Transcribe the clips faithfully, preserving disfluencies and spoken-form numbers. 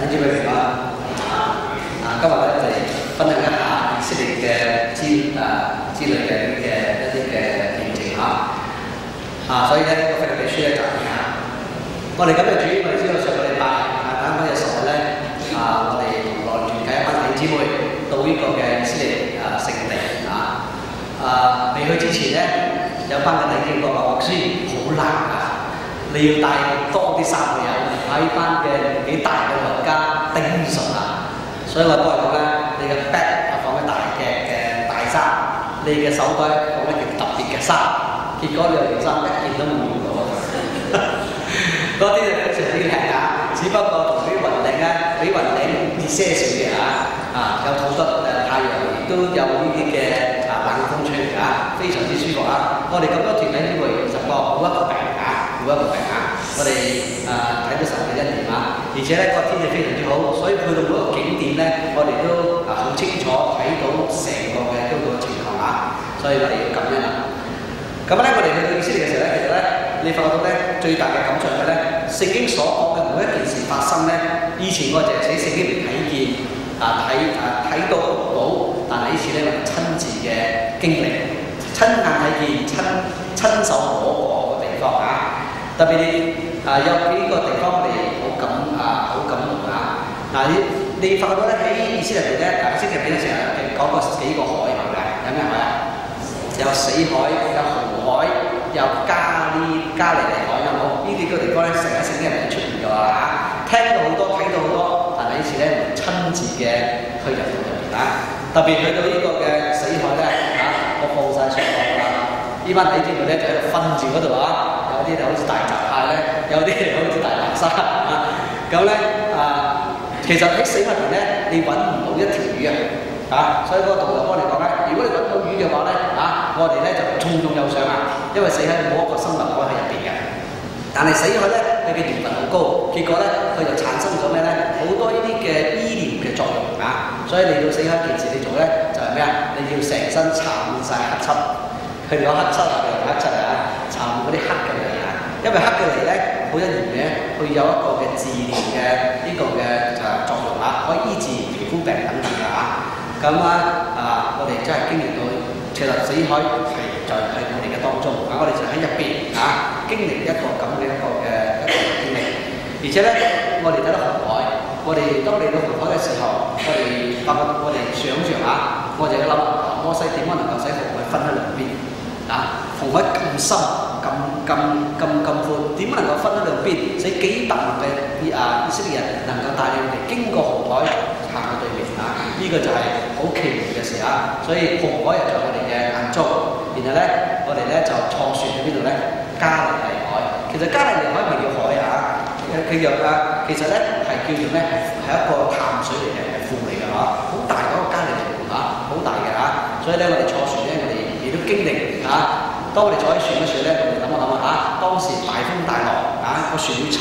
等住佢平安。啊，今日咧我哋分享一下以色列嘅之啊之類嘅嘅一啲嘅見證嚇。啊，所以咧個腓立比書咧就係啊，我哋咁嘅主，我哋知道上個禮拜啊，啱啱嘅時候咧啊，我哋同來團契一班弟兄姊妹到呢個嘅以色列啊聖地啊。啊，未去之前咧，有班嘅弟兄講話，牧師好難啊！你要帶多啲衫去啊！喺班嘅幾大嘅老人家頂唔順啊！所以我幫佢講咧，你嘅 bag 啊放喺大嘅嘅大衫，你嘅手袋放一件特別嘅衫，結果兩件衫一件都冇用到。嗰啲就非常之靚啊！只不過同啲雲頂咧，比雲頂熱些少嘅啊，啊有好多誒太陽，亦都有呢啲嘅啊冷風吹嚟啊，非常之舒服啊！我哋咁多團體姊妹十個冇一個病啊，冇一個病啊！我哋啊睇到神嘅恩典啊，而且咧個天氣非常之好，所以去到每一個景點咧，我哋都啊好清楚睇到成個嘅嗰個情況啊，所以我哋要感恩啊！咁咧，我哋去到以色列嘅時候咧，其實咧，你發覺到咧最大嘅感想係咧，聖經所講嘅每一件事發生咧，以前我哋就係寫聖經嚟睇見啊睇啊睇到到，但係呢次咧我哋親自嘅經歷，親眼睇見、親親手摸過嘅地方啊！特別你啊有幾個地方我哋好感啊好感動啊！嗱，你你發覺到咧喺以色列入邊咧，嗱以色列入邊咧成日講過幾個海係咪？有咩海啊？有死海、有紅海、有加利加利利海，有冇？呢啲個地方咧成日聖經入面出現嘅話嚇，聽到好多，睇到好多，但係呢次咧親自嘅去入到入邊啊！特別去到呢個嘅死海咧嚇，我放晒上網啦！呢班弟兄們咧就喺度瞓住嗰度啊！有啲就好似大閘蟹咧，有啲就好似大白鯊啊！咁咧啊，其實喺死海入邊咧，你揾唔到一條魚啊！啊，所以嗰個導遊幫你講咧，如果你揾到魚嘅話咧，啊，我哋咧就衝動有上啊，因為死海冇一個生物可以喺入邊嘅。但係死海咧，佢嘅鹽分好高，結果咧佢就產生咗咩咧？好多呢啲嘅醫療嘅作用啊！所以嚟到死海件事你做咧就係咩啊？你要成身搽滿曬黑漆，佢攞黑漆啊，佢用黑漆啊，搽滿嗰啲黑嘅泥啊，因為黑嘅泥咧好一樣嘢，佢有一個嘅治療嘅呢個嘅誒作用啊，可以醫治皮膚病等等嘅啊。咁啊啊！我哋真係經歷到，其實死海係就係我哋嘅當中啊！我哋就喺入邊啊，經歷一個咁嘅一個嘅一個經歷。而且咧，我哋睇到紅海，我哋當嚟到紅海嘅時候，我哋發覺我哋想象下，我哋喺諗摩西點樣能夠使紅海分開兩邊啊？紅海咁深、咁咁咁咁闊，點樣能夠分開兩邊？使幾百萬嘅啊以色列人能夠帶領佢哋經過紅海行到對面啊！呢個就係好奇妙嘅事啊！所以紅海入咗我哋嘅眼中，然後咧我哋咧就坐船去邊度咧？加利利海。其實加利利海唔係叫海啊，佢叫啊，其實咧係叫做咩？係一個淡水嚟嘅，係湖嚟嘅嚇，好大嗰個加利利湖嚇，好大嘅嚇。所以咧我哋坐船咧，我哋亦都經歷嚇。當我哋坐喺船嗰時咧，我哋諗一諗啊嚇，當時大風大浪啊，個船會沉，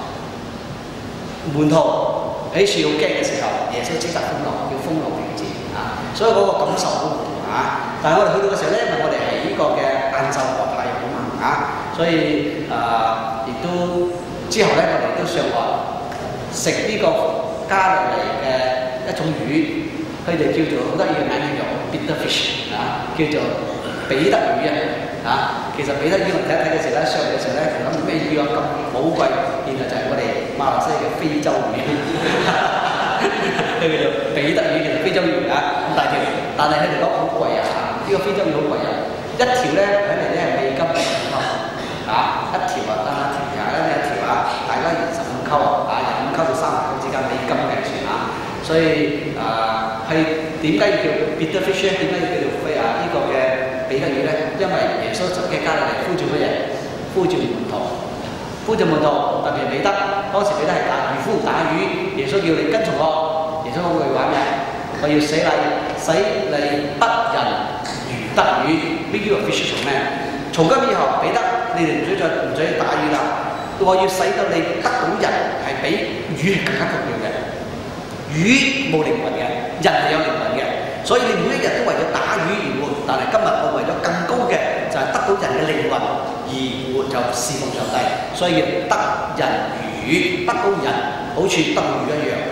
門徒喺樹好驚嘅時候，耶穌即刻風浪，叫風浪停止啊！所以嗰個感受好唔同啊！但係我哋去到嘅時候咧，因為我哋係呢個嘅晏晝國太陽好猛啊，所以啊，亦、呃、都之後咧，我哋都上岸食呢個加利利嘅一種魚，佢哋叫做好得意嘅名叫做 bitter fish 啊，叫做彼得魚啊！啊，其實彼得魚我睇一睇嘅時候咧，上嘅時候咧，諗住咩魚啊咁寶貴，原來就係我哋馬來西亞嘅非洲魚，佢叫做彼得魚，其實非洲魚啊咁大條，但係佢哋講好貴啊！呢、這個非洲魚好貴啊，一條咧睇嚟咧係美金十五溝啊，一條啊得一條廿一一條啊，大家二十五溝啊，廿五溝到三十溝之間美金計算啊，所以啊係點解要叫 bitter fish 咧？點解要叫做飛啊？呢、這個嘅彼得魚咧，因為耶穌就嘅加利利呼召乜嘢？呼召門徒，呼召門徒，特別係彼得。當時彼得係打漁夫打魚，耶穌叫你跟從我。耶穌講句話咩？我要使你使你得人如得魚 ，make you a fisher of men。從今以後，彼得，你哋唔使再唔使打魚啦。我要使到你得到人係比魚更加重要嘅。魚冇靈魂嘅，人係有靈魂嘅。所以你每一日都為咗打魚而活，但係今日我為咗更高嘅就係、是、得到人嘅靈魂而活，就侍奉上帝。所以要得人如魚，得到人好似得到魚一樣，得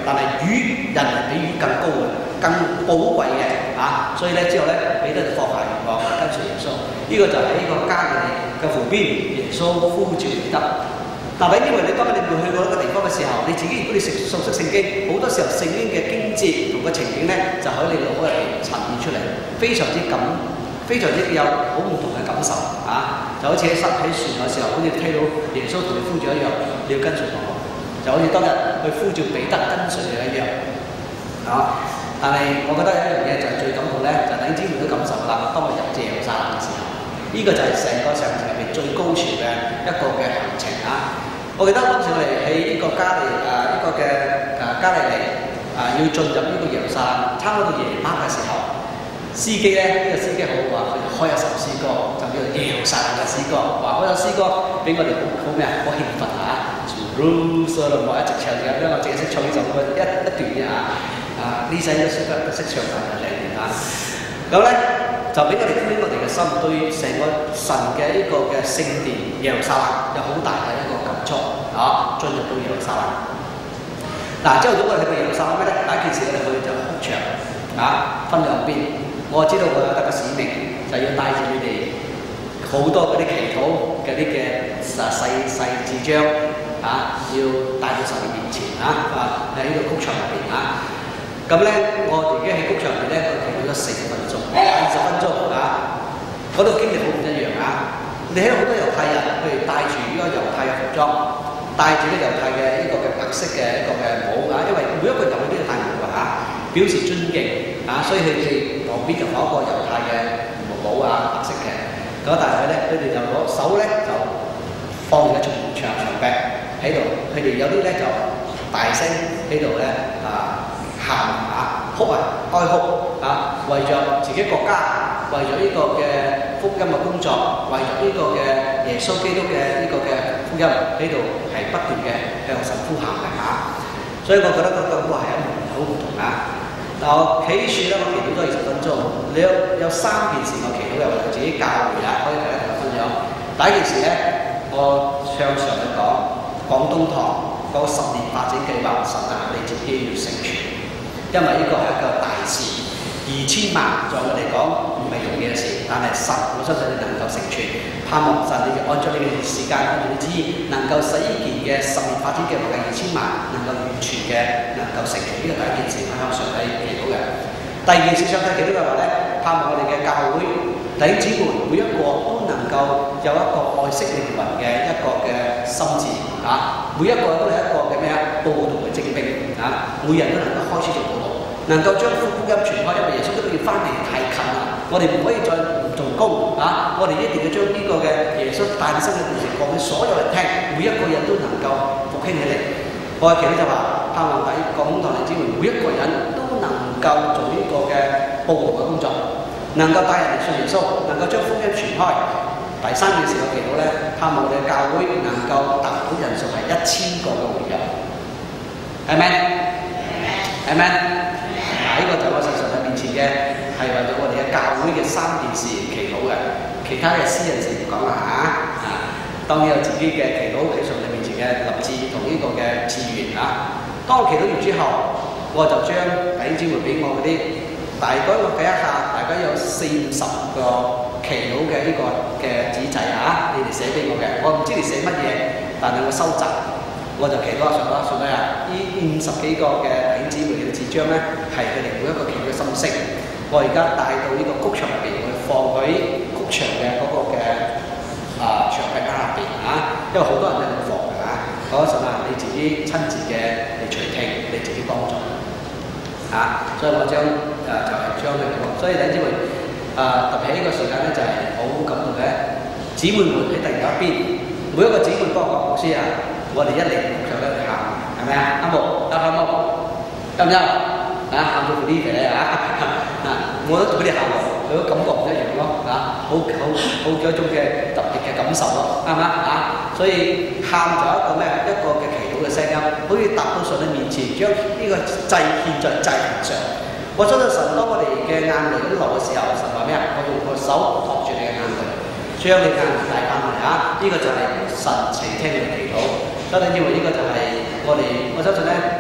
但係魚人係比魚更高嘅、更寶貴嘅啊！所以咧之後咧，彼得就放下漁網跟隨耶穌。呢、這個就係呢個加利利嘅湖邊，耶穌呼召彼得。嗱，因為你當你會去過一個地方嘅時候，你自己如果你熟熟悉聖經，好多時候聖經嘅經節同個情景咧，就喺你腦海入邊呈現出嚟，非常之感，非常之有好唔同嘅感受啊！就好似喺塞喺船嘅時候，好似聽到耶穌同你呼召一樣，你要跟隨我。就好似當日去呼召彼得跟隨你一樣啊！但係我覺得有一樣嘢就係最感動咧，就係弟兄姊妹都感受啦。當我入耶路撒冷嘅時候，呢、這個就係成個上程入邊最高潮嘅一個嘅行程啊！我記得當時我哋喺呢個加利啊呢、這個嘅啊加利利啊要進入呢個耶路撒冷，差唔多到夜晚嘅時候，司機咧呢、這個司機好話佢開一首詩歌，就叫做耶路撒冷嘅詩歌。話嗰首詩歌俾我哋好好咩啊？好興奮嚇！路上我一直唱嘅，因為我淨係識唱呢首歌一一段啫嚇。啊呢世都識得都識唱曬嘅兩段嚇。咁咧就俾我哋傾我哋嘅心，對成個神嘅呢個嘅聖殿耶路撒冷有好大嘅一個感觸嚇。進入到耶路撒冷。嗱，朝頭早我哋去到耶路撒冷咩咧？第一件事我哋去就係哭牆嚇，分兩邊。我知道我有得個使命，就要帶住你哋好多嗰啲祈禱嘅啲嘅細細細字章。啊！要帶到神嘅面前啊！啊喺呢個谷場入邊啊！咁咧，我哋已經喺谷場入邊咧，我哋企咗四十分鐘、二十分鐘啊！嗰度經歷好唔一樣啊！你睇到好多猶太人，譬如帶住呢個猶太嘅服裝，帶住啲猶太嘅呢個嘅白色嘅一個嘅帽啊！因為每一個人都要戴帽㗎嚇，表示尊敬啊！所以佢哋旁邊就攞一個猶太嘅毛帽啊，白色嘅。咁但係咧，佢哋就攞手咧就放住一長長長柄。喺度，佢哋有啲咧就大聲喺度咧啊喊啊哭啊哀哭啊，為咗自己國家，為咗呢個嘅福音嘅工作，為咗呢個嘅耶穌基督嘅呢個嘅福音喺度係不斷嘅向神呼喊嘅嚇。所以我覺得個感覺係一好唔同啊！嗱，我企喺處咧，我祈禱咗二十分鐘，你有有三件事我祈禱又為自己教會啊，可以同大家分享。第一件事咧，我向上去講。廣東堂嗰十年發展計劃，神啊，你自己要成全，因為呢個係一個大事，二千萬在我嚟講唔係容易嘅事，但係神，我相信你能夠成全。盼望神你按照你嘅時間，按照你旨意，能夠使呢件嘅十年發展計劃嘅二千萬能夠完全嘅能夠成全。呢個第一件事，我向上帝祈禱嘅。第二件事，上帝祈禱嘅話咧，盼望我哋嘅教會弟兄姊妹每一個都能夠有一個愛惜靈魂嘅一個嘅心志啊！每一個都係一個嘅咩啊？報道嘅精兵啊！每人都能夠開始做報道，能夠將福音傳開，因為耶穌都要翻嚟太近啦，我哋唔可以再唔做工啊！我哋一定要將呢個嘅耶穌誕生嘅故事講俾所有人聽，每一個人都能夠復興起嚟。我嘅祈禱就話，盼望喺廣東堂弟兄姊妹每一個人都能夠做呢個嘅報道嘅工作。能夠帶人嚟信耶穌，能夠將福音傳開。第三件事我祈禱咧，盼望我哋嘅教會能夠達到人數係一千個嘅會友，係咪？係咪？嗱，呢個就我實實喺面前嘅係為咗我哋嘅教會嘅三件事祈禱嘅，其他嘅私人事唔講啦嚇。啊，當然有自己嘅祈禱喺上帝面前嘅立志同呢個嘅志願啊。當我祈禱完之後，我就將弟兄姊妹俾我嗰啲。大概我計一下，大概有四五十個祈禱嘅呢個嘅紙仔啊，你哋寫俾我嘅，我唔知你寫乜嘢，但係我收集，我就祈禱下上啦，上咩啊？呢五十幾個嘅弟兄姊妹嘅紙張咧，係佢哋每一個祈禱嘅心聲。我而家帶到呢個谷場入邊，我放喺谷場嘅嗰個嘅啊牆壁下邊啊，因為好多人都咁放㗎嚇。嗰陣啊，你自己親自嘅嚟隨聽，你自己幫助。啊，所以我將誒、呃、就係、是、將佢講，所以弟兄姊妹誒特別喺呢個時間咧，就係好感動嘅。姊妹們喺第二邊，每一個姊妹幫我講牧師啊，我哋一嚟牧場咧就喊，係咪啊？啱冇？啱啱冇？得唔得？啊，喊到呢啲嘅啊！啊，我都做啲喊喎，佢個感覺唔一樣咯，啊，好好好有一種嘅特別嘅感受咯，啱唔啱啊？所以喊就一個咩？一個嘅祈禱嘅聲音，好似踏到上帝面前，將呢個祭獻在祭壇上。我相信神當我哋嘅眼淚咁流嘅時候，神話咩啊？我用個手托住你嘅眼淚，將你嘅眼淚帶翻嚟啊！呢、這個就係神垂聽你嘅祈禱。所以因為呢個就係我哋，我相信咧啊，弟兄姊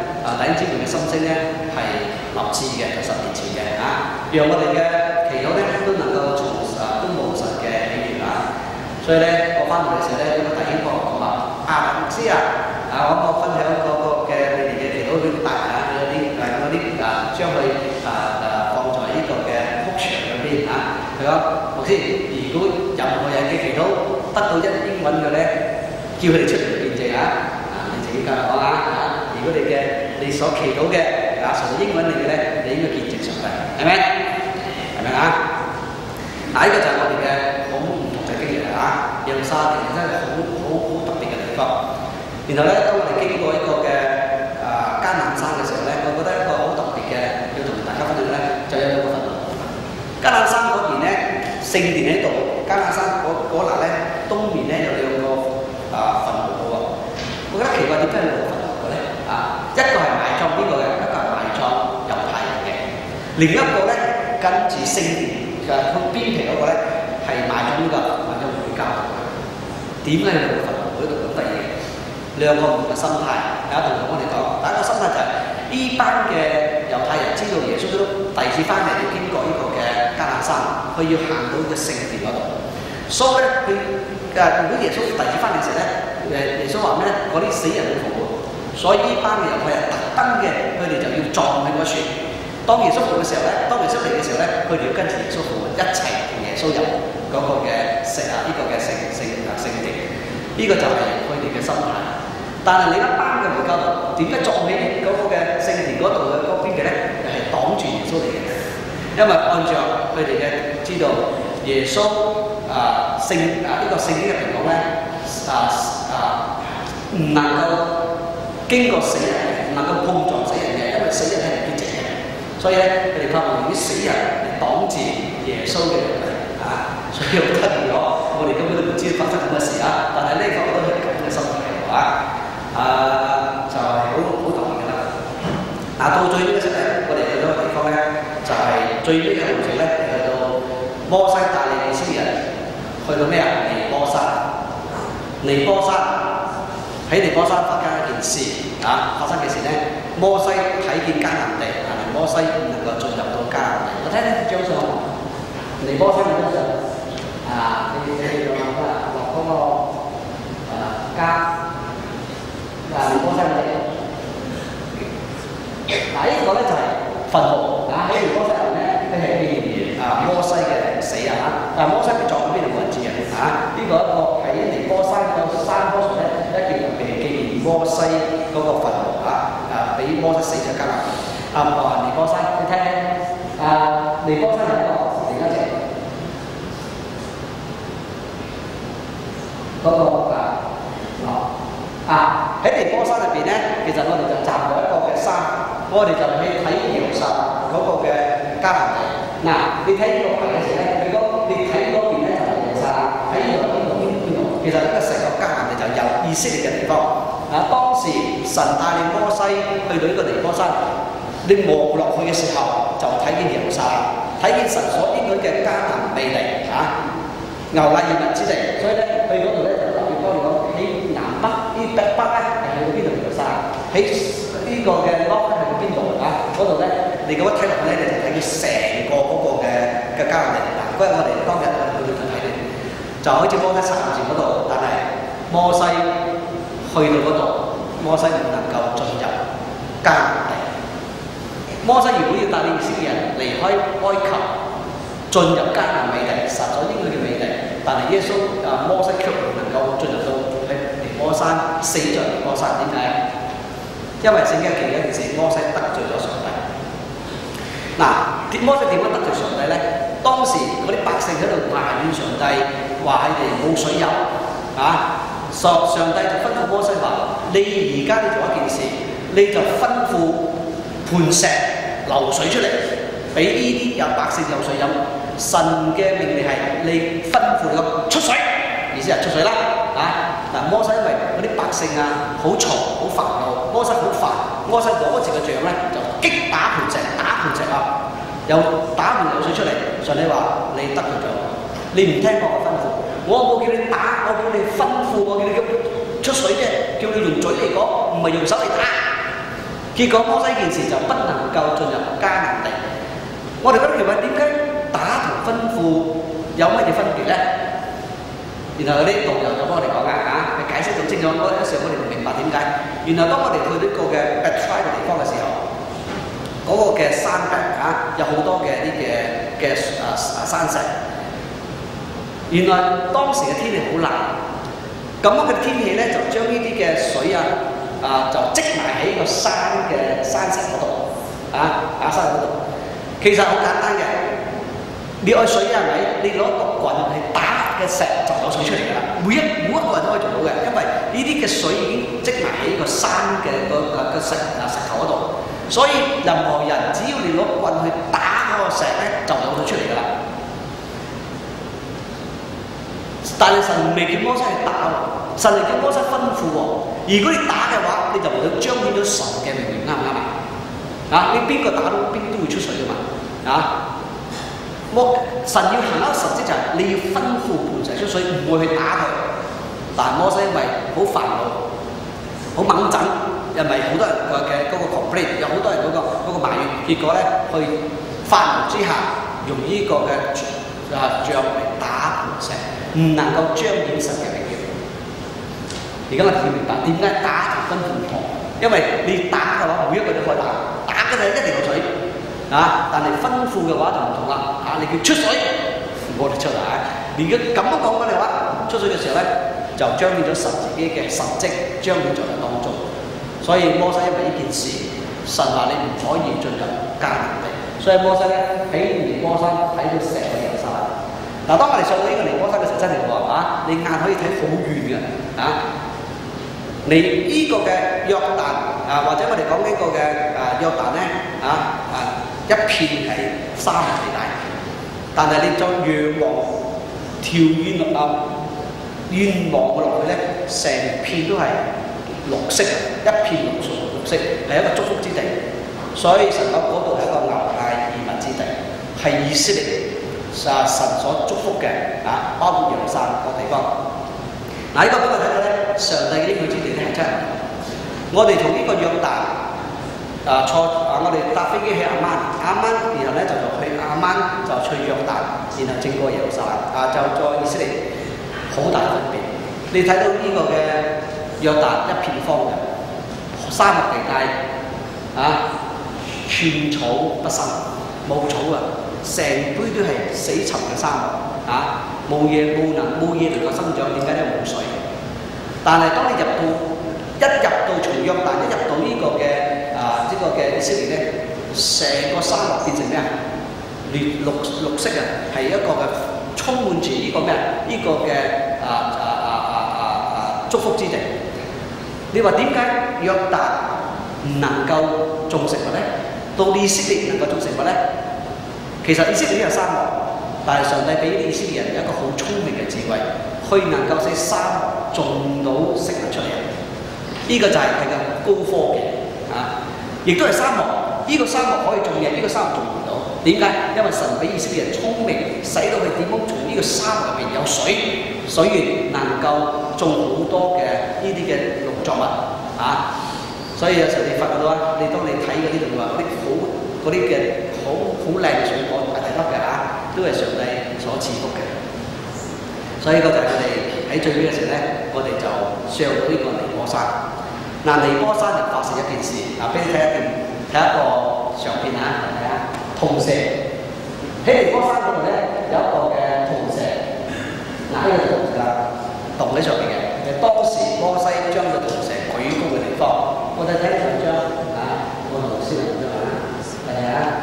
兄姊妹嘅心聲咧係立志嘅，就十年前嘅嚇，讓我哋嘅祈禱咧都能夠從啊都務實嘅喜悅啊。所以咧，我翻到嚟嘅時候咧，有個弟兄幫我講話啊，牧師啊，啊我我分享嗰個嘅你哋嘅祈禱表達啊，嗰啲誒嗰啲啊，將佢啊啊放在呢個嘅屋牆嗰邊嚇。佢講牧師，如果任何人嘅祈禱得到一英文嘅咧，叫佢哋出嚟見證啊！啊，你自己教我啊嚇！如果你嘅你所祈禱嘅啊，純英文嚟嘅咧，你應該見證上帝，係咪？係咪啊？嗱，呢個就係我哋嘅好唔同嘅經歷啊！耶路撒冷其實真係好好好特別嘅地方。然後咧，當我哋經過一個嘅啊艱難山嘅時候咧，我覺得一個好特別嘅要同大家分享咧，就有兩個墳墓。艱難山嗰邊咧，聖殿喺度；艱難山嗰嗰嗱咧，東面咧有兩個啊墳墓嘅喎。我覺得奇怪，點解有兩個墳墓嘅咧？啊，一個係埋葬邊個嘅，一個係埋葬猶太人嘅，另一個咧跟住聖殿嘅佢邊皮嗰個咧係埋葬呢個埋葬回教徒嘅。點解有兩個墳墓喺度咁得意嘅？兩個唔同嘅心態，大家同我哋講。第一個心態就係、是、呢班嘅猶太人知道耶穌都第二次翻嚟要經過呢個嘅迦南山，佢要行到個聖殿嗰度，所以咧佢誒如果耶穌第二次翻嚟嘅時候咧，誒耶穌話咩咧？嗰啲死人會復活，所以呢班嘅猶太人特登嘅，佢哋就要撞喺嗰處。當耶穌復活嘅時候咧，當耶穌嚟嘅時候咧，佢哋要跟住耶穌復活，一齊同耶穌入嗰個嘅聖啊呢個嘅聖聖啊聖殿。呢、這個就係佢哋嘅心態。但係另一班嘅回教徒點解撞起嗰個嘅聖殿嗰度嘅嗰邊嘅咧？又係擋住耶穌嚟嘅，因為按照佢哋嘅知道耶穌啊聖啊呢、這個聖經入邊講咧啊啊唔能夠經過死人嘅，唔能夠碰撞死人嘅，因為死人係唔潔淨嘅，所以咧佢哋盼望用啲死人嚟擋住耶穌嘅入嚟啊，所以好得意喎！我哋根本都唔知發生咁嘅事啊，但係呢個都係咁嘅心態嚟啊！啊，就係好好特別㗎啦。嗱，到最尾嘅時候咧，我哋去到個地方咧，就係、是、最尾嘅路程咧，去到摩西帶領以色列人去到咩啊？尼波山。尼波山喺尼波山發生一件事啊！發生嘅事咧，摩西睇見迦南地，但係摩西唔能夠進入到迦南地。我睇睇張相，尼波山嘅張相啊，你你去到啊落嗰個啊加。嗱，尼波山嘅，嗱呢個咧就係墳墓啊！喺尼波山入咧，佢係紀念啊摩西嘅死啊！但係摩西佢葬喺邊度冇人知嘅啊！呢、這個一個喺尼波山個山坡上咧，一件特別紀念摩西嗰個墳墓啊！啊，俾摩西死咗加埋啊！話尼波山，你聽啊，尼波山有一個另一隻嗰、那個啊啊！啊喺尼波山入邊咧，其實我哋就站過一個嘅山，我哋就去睇耶路撒冷嗰個嘅迦南地。嗱，你睇呢個牌嘅時候咧，你講你睇嗰邊咧就係耶路撒冷，喺呢度邊度邊度邊度，其實呢個成個迦南地就有以色列嘅地方。啊，當時神帶領摩西去到呢個尼波山，你望落去嘅時候就睇見耶路撒冷，睇見神所應許嘅迦南美地嚇，牛奶與蜜之地。所以咧，去嗰度咧就特別多嚟講喺南北。呢北北咧係去到邊度嚟到山？喺呢個嘅 north 咧係去邊度啊？嗰度咧，你咁樣睇落去咧，你就睇到成個嗰個嘅嘅迦南地嗱。嗰日我哋當日去到就睇咧，就好似摩西三字嗰度，但係摩西去到嗰度，摩西唔能夠進入迦南地。摩西如果要帶領以色列人離開埃及，進入迦南美地，實在應許嘅美地，但係耶穌啊摩西卻唔能夠進入到。摩西死在尼波山，點解？因為聖經記一件事，摩西得罪咗上帝。嗱，摩西點樣得罪上帝咧？當時嗰啲百姓喺度埋怨上帝，話佢哋冇水飲啊！上上帝就吩咐摩西話：你而家你做一件事，你就吩咐磐石流水出嚟，俾呢啲有百姓有水飲。神嘅命令係你吩咐你個出水，意思係出水啦啊！嗱，摩西因為嗰啲百姓啊好嘈好煩惱，摩西好煩，摩西攞住個杖咧就擊打磐石，打磐石啊，又打唔流水出嚟。上帝話：你得罪咗我，你唔聽我嘅吩咐，我冇叫你打，我叫你吩咐，我叫你叫出水啫，叫你用嘴嚟講，唔係用手嚟打。 結果摩西件事就不能夠進入迦南地。我哋覺得奇怪，點解打同吩咐有乜嘢分別咧？然後嗰啲導遊就幫我哋講㗎嚇，佢解釋咁清楚，嗰陣時我哋唔明白點解。原來當我哋去呢個嘅 Petra 嘅地方嘅時候，嗰、那個嘅山壁嚇有好多嘅啲嘅嘅啊啊山石。原來當時嘅天氣好冷，咁樣嘅天氣咧就將呢啲嘅水啊啊就積埋喺個山嘅山石嗰度啊啊山嗰度。其實好簡單嘅，你愛水係咪？你攞個棍去打嘅石就有水出嚟㗎啦。每一每一個人都可以做到嘅，因為呢啲嘅水已經積埋喺個山嘅個個石啊石頭嗰度，所以任何人只要你攞棍去打嗰個石咧，就有水出嚟㗎啦。但係神未叫摩西去打喎，神係叫摩西吩咐喎。如果你打嘅話，你就唔會彰顯咗神嘅名譽，啱唔啱啊？啊！你邊個打到邊都會出水㗎嘛？啊！摩神要行一個神蹟就係你要吩咐磐石出水，唔會去打佢。但摩西因為好煩惱、好猛整，因為好多人嘅嗰個 complaint， 有好多人嗰、嗰個嗰、嗰個埋怨，結果咧去發怒之下，用呢個嘅啊杖嚟打磐石，唔能夠彰顯神嘅榮耀。而家我哋要明白點解打同吩咐唔同，因為你打嘅話，每一個都可以打。打嘅就一定有水啊！但係吩咐嘅話就唔同啦嚇，你叫出水，我哋出嚟。如果咁樣講嘅話，出水嘅時候咧，就彰顯咗神自己嘅神蹟，彰顯在當中。所以摩西因為呢件事，神話你唔可以進入迦南地，所以摩西咧喺尼波山睇到成個耶路撒冷。嗱，當我哋上到呢個尼波山嘅時候，真係喎嚇，你眼可以睇好遠嘅嚇。你呢個嘅約旦啊，或者我哋講呢個嘅啊約旦咧啊啊一片係沙漠地帶，但係你再仰望條遠落啊遠望落去咧，成片都係綠色，一片綠綠綠色，係一個祝福之地。所以神講嗰度係一個牛奶與蜜之地，係以色列啊神所祝福嘅啊，包括耶路撒冷個地方。嗱，呢個俾我睇到咧，上帝嘅應許之地咧係真係唔同。我哋同呢個約旦啊坐啊，我哋搭飛機去亞曼，亞曼然後咧就去亞曼就去約旦，然後經過耶路撒冷啊，就再以色列，好大分別。你睇到呢個嘅約旦一片荒嘅沙漠地帶啊，寸草不生，冇草啊，成堆都係死沉嘅沙漠啊。冇嘢冇能冇嘢能夠生長，點解咧？冇水。但係當你入到一入到從約旦一入到呢個嘅啊呢個嘅以色列咧，成個沙漠變成咩啊？綠綠綠色啊，係一個嘅充滿住呢個咩啊？呢、這個嘅啊啊啊啊啊啊祝福之地。你話點解約旦唔能夠種食物咧？到以色列能夠種食物咧？其實以色列都有沙漠。但係上帝俾以色列人有一個好聰明嘅智慧，去能夠使沙漠種到食物出嚟。呢、這個就係佢嘅高科技啊！亦都係沙漠。呢、這個沙漠可以種嘢，呢、這個沙漠種唔到。點解？因為神俾以色列人聰明，使到佢點樣從呢個沙漠入邊有水，水源能夠種好多嘅呢啲嘅農作物啊！所以有時候你發覺到啊，你當你睇嗰啲就話嗰啲好嗰啲嘅好好靚嘅水果，大粒嘅嚇。都係上帝所賜福嘅，所以呢個就係我哋喺最尾嘅時候咧，我哋就上到呢個尼波山。嗱，尼波山就發生一件事，嗱，俾你睇一件睇一個相片嚇，睇下銅蛇喺尼波山嗰度咧有一個嘅銅蛇，嗱呢個銅蛇啦，棟喺上邊嘅，係當時摩西將個銅蛇舉高嘅地方。我哋睇上張啊，我同先生張啊，係啊。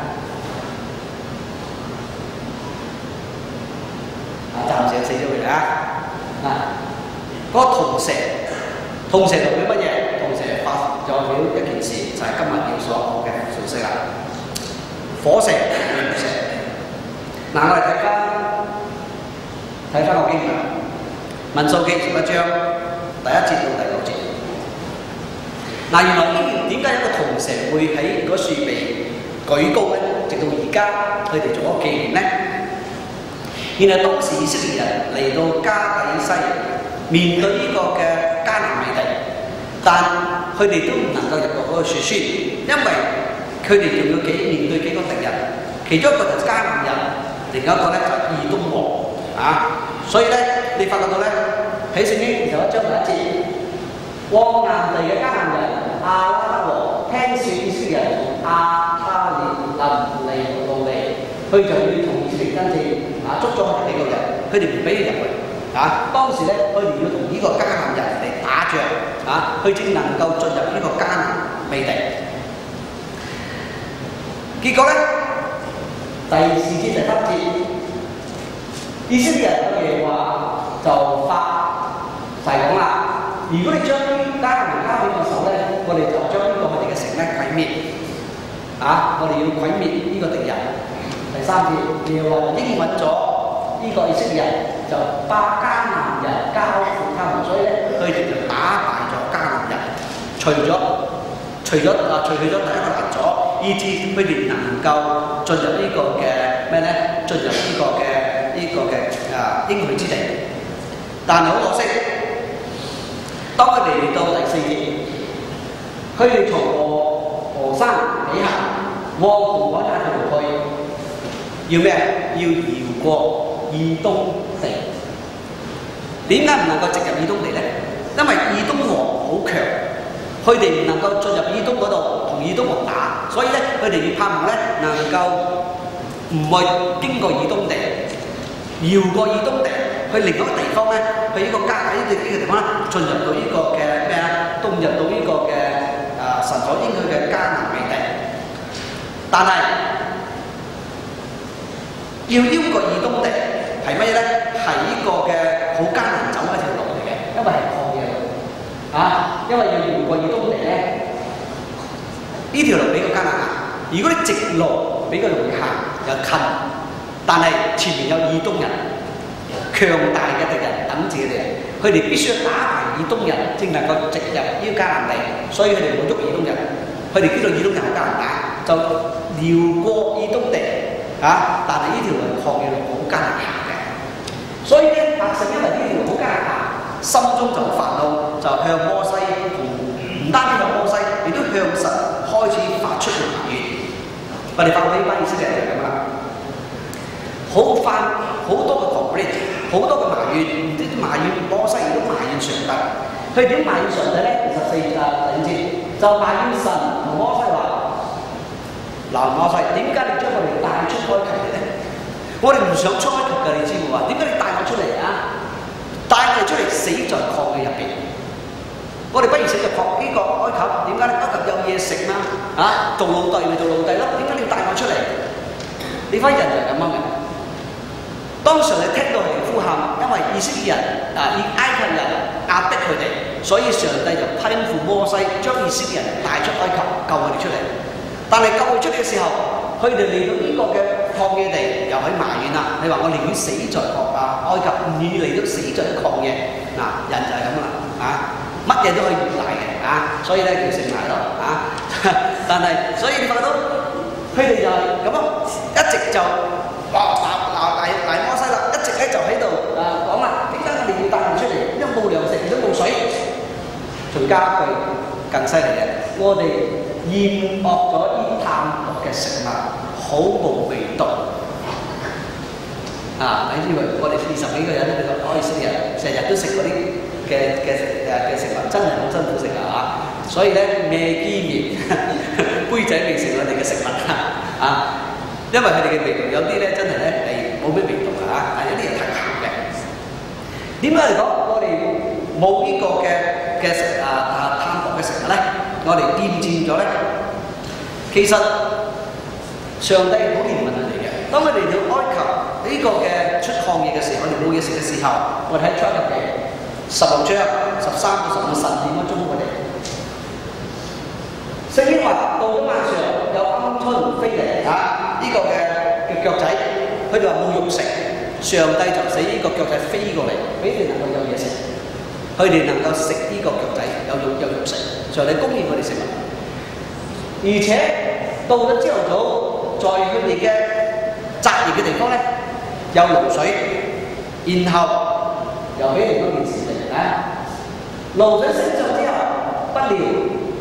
暫時死咗佢啦！嗱，嗰、那個銅蛇，銅蛇代表乜嘢？銅蛇發代表一件事，就係、是、今日要所講嘅信息啦。火蛇、炎蛇。嗱，我哋睇翻睇翻個經文，民數記十一章第一節到第九節。嗱，原來呢點解一個銅蛇會喺嗰樹被舉高咧？直到而家佢哋做咗紀念咧？原來當時以色列人嚟到加底西，面對呢個嘅迦南美地，但佢哋都唔能夠入到嗰個樹村，因為佢哋仲要幾面對幾個敵人，其中一個就係迦南人，另一個咧就係以東王啊。所以咧，你發覺到咧喺聖經就一章第一節，往南地嘅迦南人亞拉德王聽說以色列人從亞他列臨嚟路嚟，佢就要同以色列爭戰啊，捉咗佢哋幾個人，佢哋唔俾佢入去。啊！當時咧，佢哋要同呢個迦南人嚟打仗，啊，佢正能夠進入呢個迦南美地。結果咧，第四節第三節，以色列人嘅耶和華就發誓講啦：如果你將迦南人交俾我手咧，我哋就將呢個佢哋嘅城咧毀滅。啊！我哋要毀滅呢個敵人。第三節，耶和華應允咗呢個以色列人。就把迦南人交付他們，所以咧佢哋就打敗咗迦南人，除咗除咗啊除去咗第一個攔阻，以致佢哋能夠進入呢個嘅咩咧？進入呢個嘅呢、這個嘅啊應許之地。但係好可惜，當佢哋嚟到第四節，佢哋從河河山起行，往紅海那條去，要咩？要繞過以東地。點解唔能夠直入以東地呢？因為以東王好強，佢哋唔能夠進入以東嗰度同以東王打，所以咧佢哋要盼望咧能夠唔去經過以東地，繞過以東地去另一個地方咧，去呢個迦喺呢個呢個地方咧進入到呢個嘅咩啊？進入到呢個嘅啊神所應許嘅迦南美地，但係要繞過以東地。係乜嘢咧？係呢個嘅好艱難走嘅一條路嚟嘅，因為係曠野路啊！因為要繞過以東地咧，呢條路比較艱難行。如果你直路比較容易行又近，但係前面有以東人強大嘅敵人等住佢哋，佢哋必須要打敗以東人，正能夠直入呢個迦南地。所以佢哋冇捉以東人，佢哋知道以東人好艱難打，就繞過以東地啊！但係呢條路曠野路好艱難行。所以咧，百姓因為呢條路好艱難行，心中就好煩惱，就向摩西同唔單止向摩西，亦都向神開始發出埋怨。我哋發覺呢班以色列人就係咁啦，好快好多嘅 complaint， 好多嘅埋怨，唔知埋怨摩西，亦都埋怨上帝。佢點埋怨上帝咧？二十四啊第五節就埋怨神同摩西話：嗱，摩西，點解你將我哋帶出埃及嘅咧？我哋唔想出埃及㗎，你知冇啊？點解你帶我出嚟啊？帶我哋出嚟死在曠野入邊，我哋不如死在曠呢個埃及。點解咧？埃及有嘢食嘛？啊，做奴隸咪做奴隸咯？點解你要帶我出嚟？你班人就係咁樣嘅。當上帝聽到佢哋呼喊，因為以色列人啊，以埃及人壓迫佢哋，所以上帝就吩咐摩西將以色列人帶出埃及，救佢哋出嚟。但係救佢出嚟嘅時候，佢哋嚟到呢個嘅曠野地，又喺埋怨啦。你話我寧願死在曠啊埃及，唔願意嚟到死在曠野。嗱，人就係咁啦，啊，乜嘢都可以越賴嘅，啊，所以咧叫食賴咯，啊。但係，所以你發覺到佢哋就係咁樣，一直就鬧鬧鬧賴賴摩西啦，一直咧就喺度啊講啦，點解我哋要帶人出嚟？因為冇糧食，亦都冇水。仲加一句更犀利嘅，我哋厭惡咗呢淡薄嘅食物，好無味道。啊！你以為我哋二十幾個人喺度可以食人，成日都食嗰啲嘅嘅誒嘅食物，真係好辛苦食啊！嚇，所以咧咩機麵杯仔未成我哋嘅食物啊！因為佢哋嘅味道有啲咧真係咧係冇咩味道㗎嚇，但係有啲人太鹹嘅。點解嚟講我哋冇呢個嘅嘅食啊啊淡薄嘅食物咧？我哋厭戰咗咧？其實上帝好憐憫佢哋嘅。當佢哋嚟到埃及呢個嘅出曠野嘅時候，我哋冇嘢食嘅時候，我哋喺出入嘅十六章十三到十五神點樣祝福我哋？聖經話到咗晚上有鵪鶉飛嚟啊！呢、這個嘅嘅腳仔，佢哋話冇肉食，上帝就使呢個腳仔飛過嚟，俾你能夠有嘢食。佢哋能夠食呢個腳仔，有肉有肉食，上帝供應我哋食物。而且到咗朝頭早，在佢哋嘅雜熱嘅地方咧，有露水，然後又俾另一件事嚟啊！露水醒咗之後，不料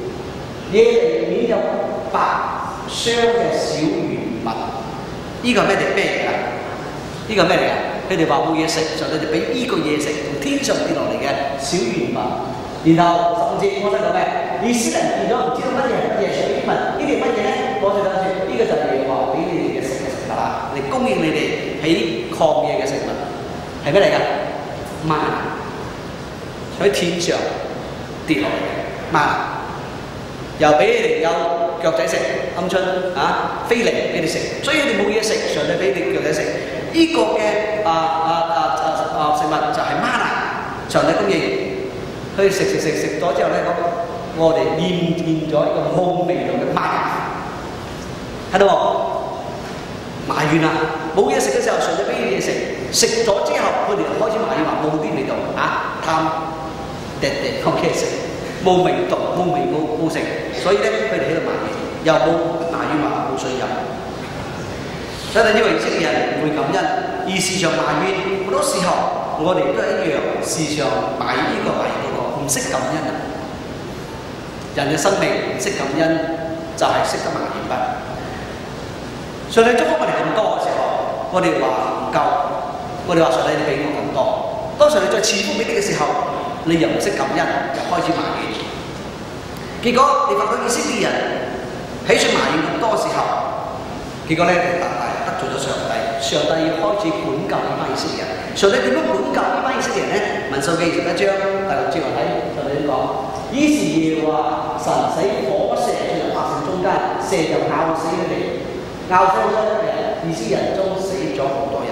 野地面有白霜嘅小圓物，呢個係咩嚟咩嚟㗎？呢個係咩嚟㗎？佢哋話冇嘢食，上帝就俾呢個嘢食，從天上跌落嚟嘅小圓物。然後甚至我想講咩？以色列人見咗唔知道乜嘢係乜嘢小圓物，呢啲乜嘢咧？我哋諗住呢個就係耶和華俾你哋嘅食嘅食物啦，嚟供應你哋喺曠野嘅食物，係咩嚟㗎？嗎哪喺天上跌落嚟嘅嗎哪，又俾你哋有腳仔食，鵪鶉啊飛嚟俾你食，所以你哋冇嘢食，上帝俾你腳仔食。呢、這個嘅啊啊啊啊啊食物就係嗎哪，上帝供應。佢食食食食咗之後咧，咁我哋驗見咗一個冇味道嘅嗎哪，喺度埋怨啦，冇嘢食嘅時候，上帝俾嘢食，食咗之後，佢哋就開始埋怨話冇啲味道啊，貪嗲嗲講嘢食，冇味道，冇味冇冇食，所以咧佢哋喺度埋怨，又冇埋怨話冇水飲。所以因為以色列人唔會感恩，而時常埋怨，好多時候我哋都係一樣，時常埋呢個埋嗰個。唔識感恩啊！人嘅生命唔識感恩，就係識得埋怨不。上帝祝福我哋咁多嘅時候，我哋話唔夠，我哋話上帝你俾我咁多。當上帝再賜福俾你嘅時候，你又唔識感恩，又開始埋怨。結果你發覺以色列人喺處埋怨咁多嘅時候，結果咧大大得罪咗上帝。上帝要開始管教呢班以色列人。上帝點樣管教呢班以色列人咧？民數記十一章第六節話睇，上帝點講？於是耶和華神使火蛇進入百姓中間，蛇就咬死佢哋，咬死咗一日，以色列人中死咗好多人。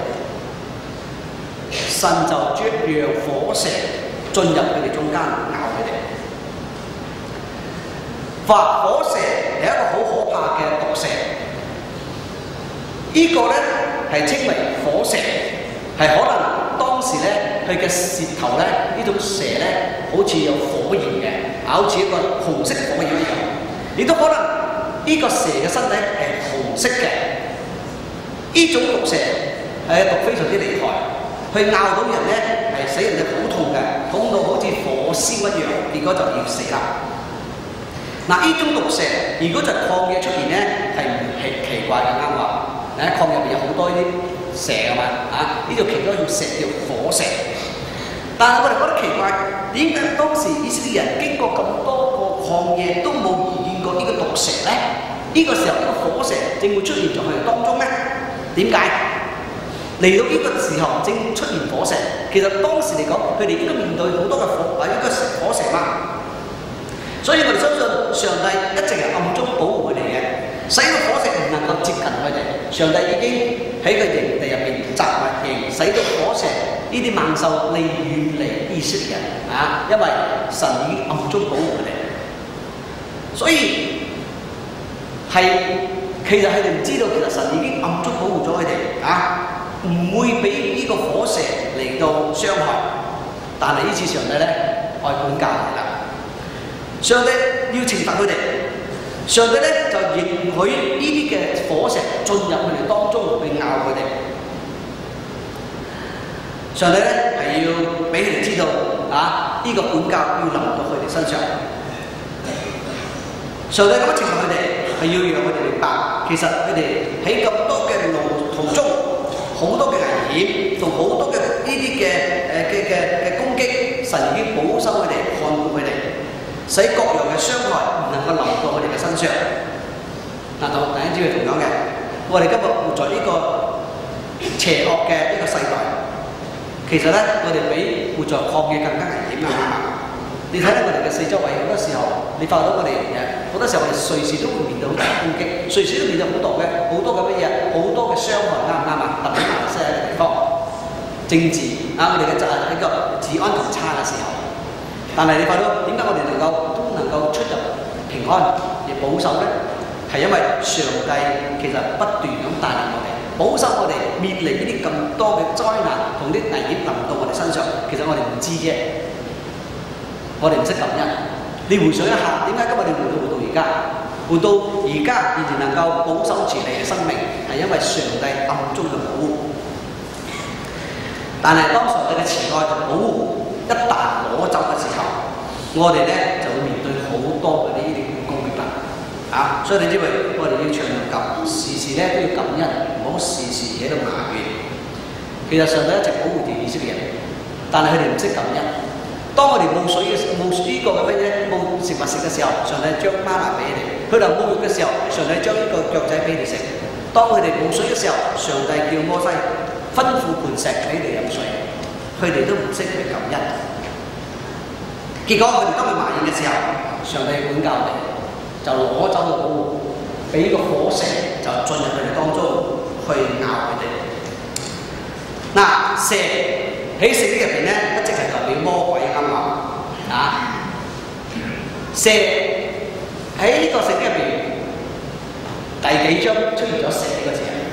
神就將讓火蛇進入佢哋中間咬佢哋。發火蛇係一個好可怕嘅毒蛇，這個、呢個咧係稱為火蛇，係可能當時咧佢嘅舌頭咧呢種蛇咧好似有火焰嘅，好似一個紅色火焰一樣。亦都可能呢個蛇嘅身體係紅色嘅。呢種毒蛇係毒非常之厲害，佢咬到人咧係使人哋好痛嘅，痛到好似火燒一樣，結果就要死啦。嗱，呢種毒蛇如果在曠野出現咧，係唔係奇怪嘅啱話？喺曠野入邊有好多呢啲蛇㗎嘛，啊，呢度其中一種蛇叫火蛇。但係我哋覺得奇怪，點解當時以色列人經過咁多個曠野都冇遇見過呢個毒蛇咧？呢、這個時候呢、這個火蛇正會出現在佢哋當中咧？點解嚟到呢個時候正出現火蛇？其實當時嚟講，佢哋應該面對好多嘅火，或者個火蛇嘛。所以我哋相信上帝一直係暗中保護佢哋嘅，使到火蛇唔能夠接近佢哋。上帝已經喺佢哋地入邊集埋營，使到火蛇呢啲猛獸離遠離以色列人啊，因為神已經暗中保護佢哋。所以係其實佢哋唔知道，其實神已經暗中保護咗佢哋啊，唔會俾呢個火蛇嚟到傷害。但係呢次上帝咧愛管教佢哋啦。上帝要懲罰佢哋，上帝咧就容許呢啲嘅火蛇進入佢哋當中去咬佢哋。上帝咧係要俾佢哋知道啊，呢、這個管教要臨到佢哋身上。上帝咁樣懲罰佢哋，係要讓佢哋明白，其實佢哋喺咁多嘅路途中，好多嘅危險同好多嘅呢啲嘅誒嘅嘅嘅攻擊，神已經保守佢哋，看顧佢哋。使各樣嘅傷害唔能夠臨到我哋嘅身上。嗱，同大家知道同樣嘅，我哋今日活在呢個邪惡嘅呢個世代，其實咧我哋比活在曠野更加危險啊！你睇睇我哋嘅四周圍，好多時候你發覺到我哋誒，好多時候我哋隨時都會面對好大嘅攻擊，隨時都面對好多嘅好多嘅乜嘢，好多嘅傷害，啱唔啱啊？特別馬來西亞嘅地方，政治啊，我哋嘅就係呢個治安咁差嘅時候。但係你發到點解我哋能夠都能夠出入平安而保守咧？係因為上帝其實不斷咁帶領我哋，保守我哋面臨呢啲咁多嘅災難同啲危險臨到我哋身上。其實我哋唔知啫，我哋唔識感恩。你回想一下，點解今日你活到活到而家，活到而家仍然能夠保守住你嘅生命，係因為上帝暗中嘅保護。但係當上帝嘅慈愛同保護一旦攞走嘅時候，我哋咧就會面對好多嘅呢啲攻擊啦。 啊！所以你知唔知我哋要長感，時時咧都要感恩，唔好時時喺度埋怨。其實上帝一直保護住以色列人，但係佢哋唔識感恩。當我哋冇水嘅冇呢個嘅乜嘢冇食物食嘅時候，上帝將嗎哪俾你哋；佢哋冇肉嘅時候，上帝將呢個腳仔俾你食。當佢哋冇水嘅時候，上帝叫摩西吩咐磐石俾你飲水，佢哋都唔識去感恩。結果佢哋當佢埋怨嘅時候，上帝管教佢哋，就攞走個保護，俾個火蛇就進入佢哋當中去咬佢哋。嗱，蛇喺聖經入邊咧，一直係代表魔鬼啱嘛啊！蛇喺呢個聖經入邊第幾章出現咗蛇呢個字啊？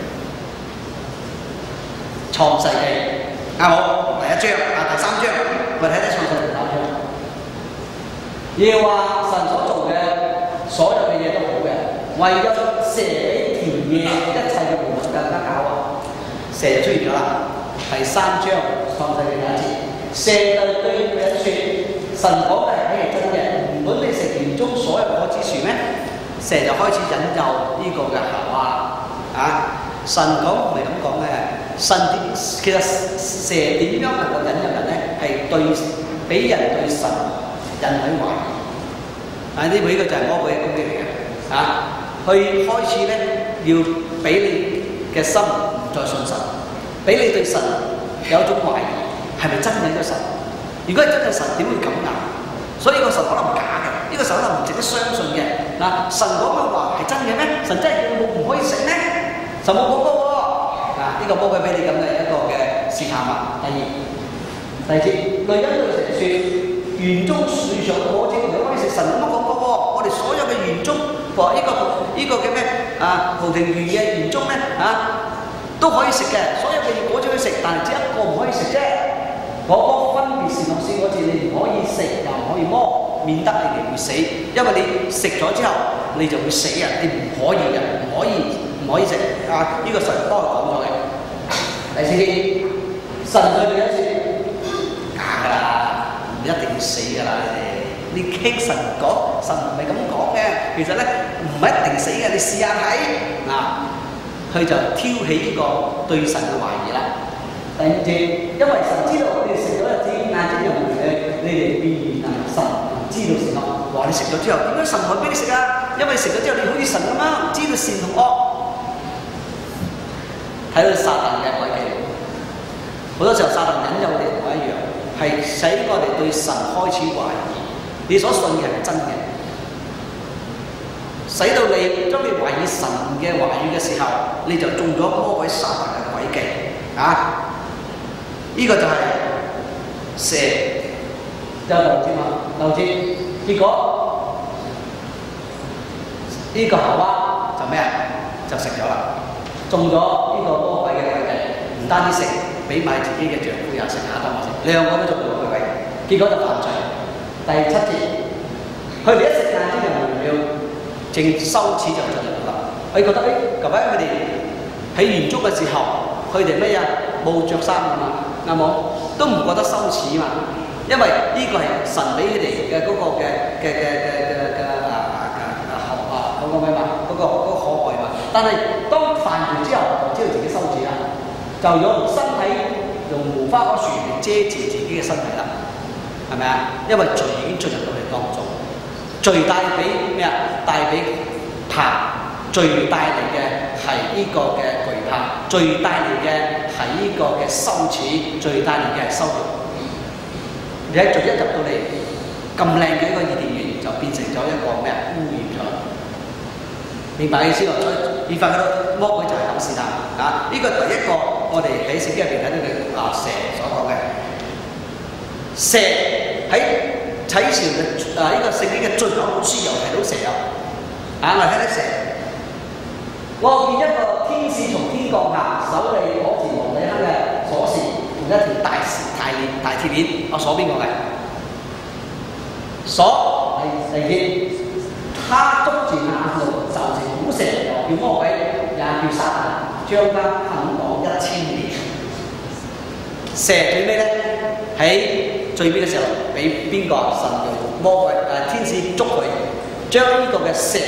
創世記啱好第一章啊，第三章我哋睇睇創世記第三章。要話神所做嘅所有嘅嘢都好嘅，唯有蛇比田野一切嘅活物更加狡猾。蛇就出現咗啦。第三章創世記第一節，蛇就對佢一説：神講嘅係真嘅，唔管你食園中所有果子樹咩？蛇就開始引誘呢個嘅夏娃啊！神講唔係咁講嘅，神點其實蛇點樣能夠引誘人咧？係對俾人對神引起懷疑。啊！呢每個就係魔鬼嘅攻擊嚟嘅啊！佢開始咧要俾你嘅心唔再信神。俾你對神有一種懷疑，係咪真嘅呢個神？如果係真嘅神，點會咁㗎？所以呢個神可能假嘅，呢、這個神可能唔值得相信嘅。嗱、啊，神講嘅話係真嘅咩？神真係叫我唔可以食咩？神冇講過喎。嗱、啊，呢、這個魔鬼俾你咁嘅一個嘅試探啊。第二，第二節，女人對蛇説：園中樹上果子你可以食。神咁樣講過喎，我哋所有嘅園中，話、這、呢個呢、這個嘅咩啊？葡萄園嘅園中咧啊？都可以食嘅，所有嘅果子可以食，但係只一個唔可以食啫。嗰個分別善惡樹果子你唔可以食，又唔可以摸，免得你哋會死。因為你食咗之後，你就會死啊！你唔可以嘅，唔可以唔可以食啊！呢、這個神幫我講咗嘅。第四節，神對你一説假㗎啦，唔一定要死㗎啦，你哋。你傾神講，神唔係咁講嘅。其實咧唔係一定死嘅，你試下睇嗱。佢就挑起呢個對神嘅懷疑啦。第五節，因為神知道你哋食咗一隻眼睛又唔嘅，你哋變異能神唔知道善惡。話你食咗之後，點解神會俾你食啊？因為食咗之後你好似神咁樣，唔知道善同惡。睇到撒旦嘅詭計，好多時候撒旦引誘我哋同我一樣，係使我哋對神開始懷疑，你所信嘅係咪真嘅？使到你當你懷疑神嘅話語嘅時候，你就中咗魔鬼撒旦嘅詭計啊！呢、這個就係蛇，就係漏箭嘛，漏箭。結果呢、這個夏娃就咩啊？就食咗啦，中咗呢個魔鬼嘅詭計。唔單止食，俾埋自己嘅丈夫又食，亞當又食，兩個都中咗詭計。結果就犯罪。第七節，佢哋一食晏啲就換了。正羞恥就進入咗啦。佢覺得誒，舊排佢哋喺園中嘅時候，佢哋咩啊？冇着衫㗎嘛，啱冇？都唔覺得羞恥嘛，因為呢個係神俾佢哋嘅嗰個嘅嘅嘅嘅嘅嘅啊啊啊學啊嗰個咩嘛？嗰個嗰個可愛嘛。但係當犯完之後，就知道自己羞恥啦，就用身體用無花果樹嚟遮住自己嘅身體啦，係咪啊？因為罪已經進入到佢當中。最帶俾咩啊？帶俾怕，最帶嚟嘅係呢個嘅懼怕，最帶嚟嘅係呢個嘅羞恥，最帶嚟嘅係羞辱。你喺罪一入到嚟咁靚嘅一個伊甸園，就變成咗一個咩啊？污染咗。明白意思喎？所以你發覺到魔鬼就係咁試探啊！呢、這個第一個我哋喺聖經入邊睇到嘅啊蛇所講嘅蛇喺。睇前嘅啊！呢、這個聖經嘅最後一本書又提到蛇啊！啊，我睇睇蛇。我見一個天使從天降下，手裏攞住黃底黑嘅鎖匙同一條大大鏈大鐵鏈。我鎖邊個嘅？鎖係第二。他捉住那路，就係古蛇，又叫魔鬼，也叫撒旦，將他捆綁一千年。蛇最尾咧喺。最尾嘅時候，俾邊個？神用魔鬼誒天使捉佢，將呢個嘅蛇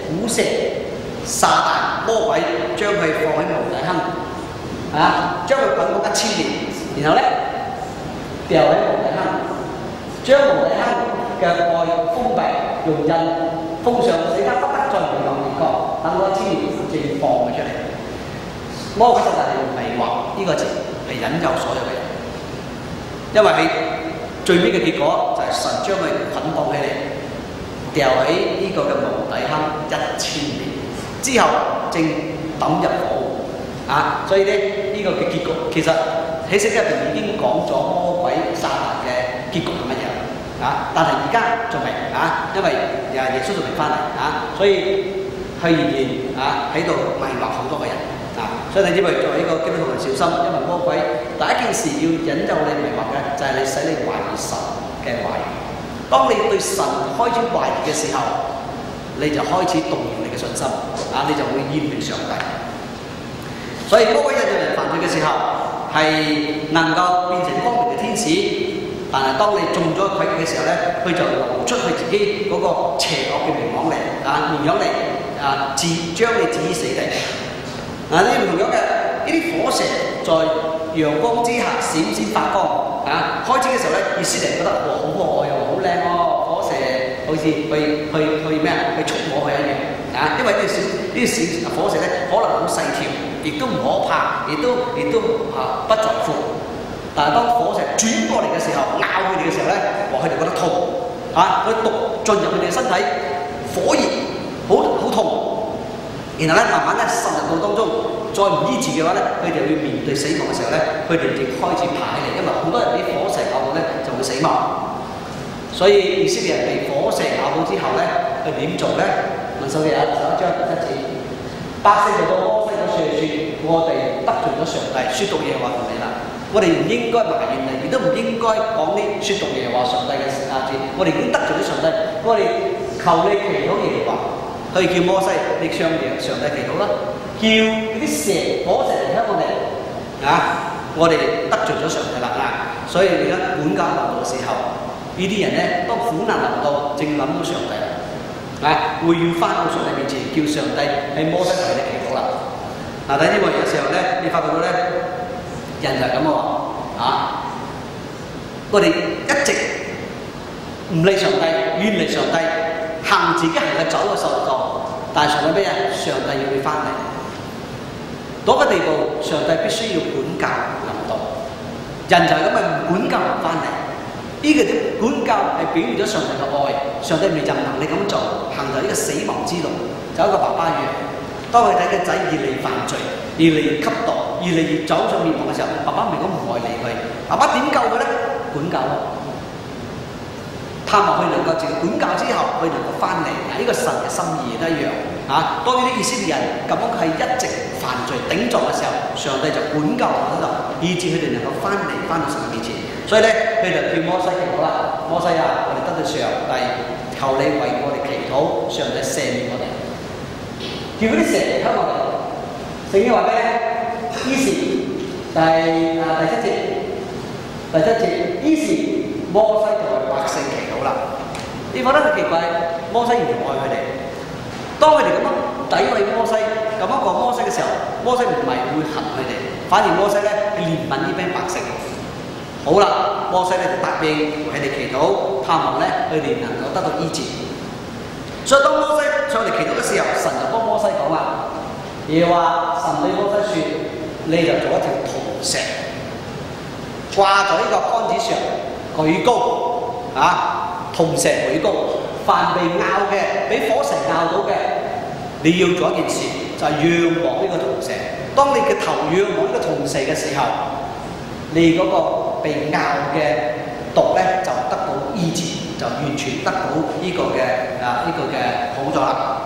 古蛇、撒旦、魔鬼，將佢放喺無底坑，啊，將佢捆綁一千年，然後咧掉喺無底坑，將無底坑嘅愛封閉，用印封上，使他不得再回流列國，等到一千年正放佢出嚟。魔鬼撒旦係用迷惑呢個字嚟引誘所有嘅人，因為佢最尾嘅結果就係神將佢捆綁起嚟，掉喺呢個嘅無底坑一千年之後，正抌入火啊！所以咧呢、這個嘅結局其實喺聖經入邊已經講咗魔鬼撒旦嘅結局係乜嘢啊？但係而家仲未啊，因為耶穌仲未翻嚟啊，所以佢仍然啊喺度迷惑好多個人。啊！所以你知唔知作為一個基督徒人小心，因為魔鬼第一件事要引誘你迷惑嘅，就係、是、你使你懷疑神嘅話語。當你對神開始懷疑嘅時候，你就開始動搖你嘅信心，啊！你就會厭棄上帝。所以魔鬼引誘人犯罪嘅時候，係能夠變成光明嘅天使，但係當你中咗詭計嘅時候咧，佢就流出佢自己嗰個邪惡嘅面孔嚟，啊，面樣嚟啊，自將你置於死地。嗱，呢唔同樣嘅呢啲火蛇在陽光之下閃閃發光啊！開始嘅時候咧，以色列人覺得哇好可愛喎，好靚喎，火蛇好似去去去咩啊？去觸摸佢一樣啊！因為呢啲小呢啲小火蛇咧，可能好細條，亦都唔可怕，亦都亦都啊不在乎。但係當火蛇轉過嚟嘅時候，咬佢哋嘅時候咧，哇！佢哋覺得痛啊！佢毒進入佢哋嘅身體，火熱，好好痛。然後咧，慢慢咧滲入到當中，再唔醫治嘅話咧，佢哋要面對死亡嘅時候咧，佢哋就開始爬起嚟，因為好多人啲火蛇咬到咧就會死亡。所以以色列人被火蛇咬到之後咧，佢點做咧？民數記有十一章第七節，百姓就到摩西嗰處説：我哋得罪咗上帝，説讀耶和華同你啦。我哋唔應該埋怨你，亦都唔應該講啲説讀耶和華上帝嘅事啊！我哋已經得罪咗上帝，我哋求你祈禱耶和華。佢叫摩西，你向耶上帝祈禱啦，叫嗰啲蛇火蛇嚟喺我哋啊！我哋得罪咗上帝啦啊！所以而家管教臨到嘅時候，呢啲人咧當苦難臨到，正諗到上帝啊，會要翻到上帝面前，叫上帝喺摩西為你祈禱啦。嗱，睇呢個有時候咧，你發覺到咧，人就係咁喎啊！我哋一直唔理上帝，遠離上帝。行自己行嘅走嘅受助，但係上帝咩啊？上帝要佢翻嚟，嗰個地步，上帝必須要管教臨到。人就係咁啊，唔管教唔翻嚟。呢個啲管教係表現咗上帝嘅愛，上帝未就唔能你咁做，行在呢個死亡之路，就一個爸爸一樣。當佢睇個仔越嚟犯罪，越嚟越吸毒，越嚟越走上滅亡嘅時候，爸爸咪講唔愛理佢，爸爸點救佢咧？管教咯。盼望佢能夠自己管教之後，佢能夠翻嚟，呢、這個神嘅心意都一樣啊！當呢啲以色列人咁樣佢係一直犯罪頂撞嘅時候，上帝就管教喺度，以致佢哋能夠翻嚟翻到神嘅面前。所以咧，佢就叫摩西祈禱啦：摩西啊，我哋得到上帝，求你為我哋祈禱，上帝赦免我哋。叫嗰啲蛇嚟溝我哋。聖經話咩咧？於是第啊第七節，第七節，於是摩西就為百姓祈禱啦。你覺得佢奇怪？摩西原來愛佢哋。當佢哋咁樣詆毀摩西、咁樣講摩西嘅時候，摩西唔係會恨佢哋，反而摩西咧憐憫呢班百姓。好啦，摩西咧就答應為佢哋祈禱，盼望咧佢哋能夠得到醫治。所以當摩西上嚟祈禱嘅時候，神就幫摩西講啦，耶和華神對摩西説：你就做一條銅蛇，掛在呢個杆子上，舉高啊，銅蛇舉高，凡被咬嘅，俾火蛇咬到嘅，你要做一件事，就係仰望呢個銅蛇。當你嘅頭仰望呢個銅蛇嘅時候，你嗰個被咬嘅毒咧就得到醫治，就完全得到呢個嘅啊呢、這個嘅好咗啦。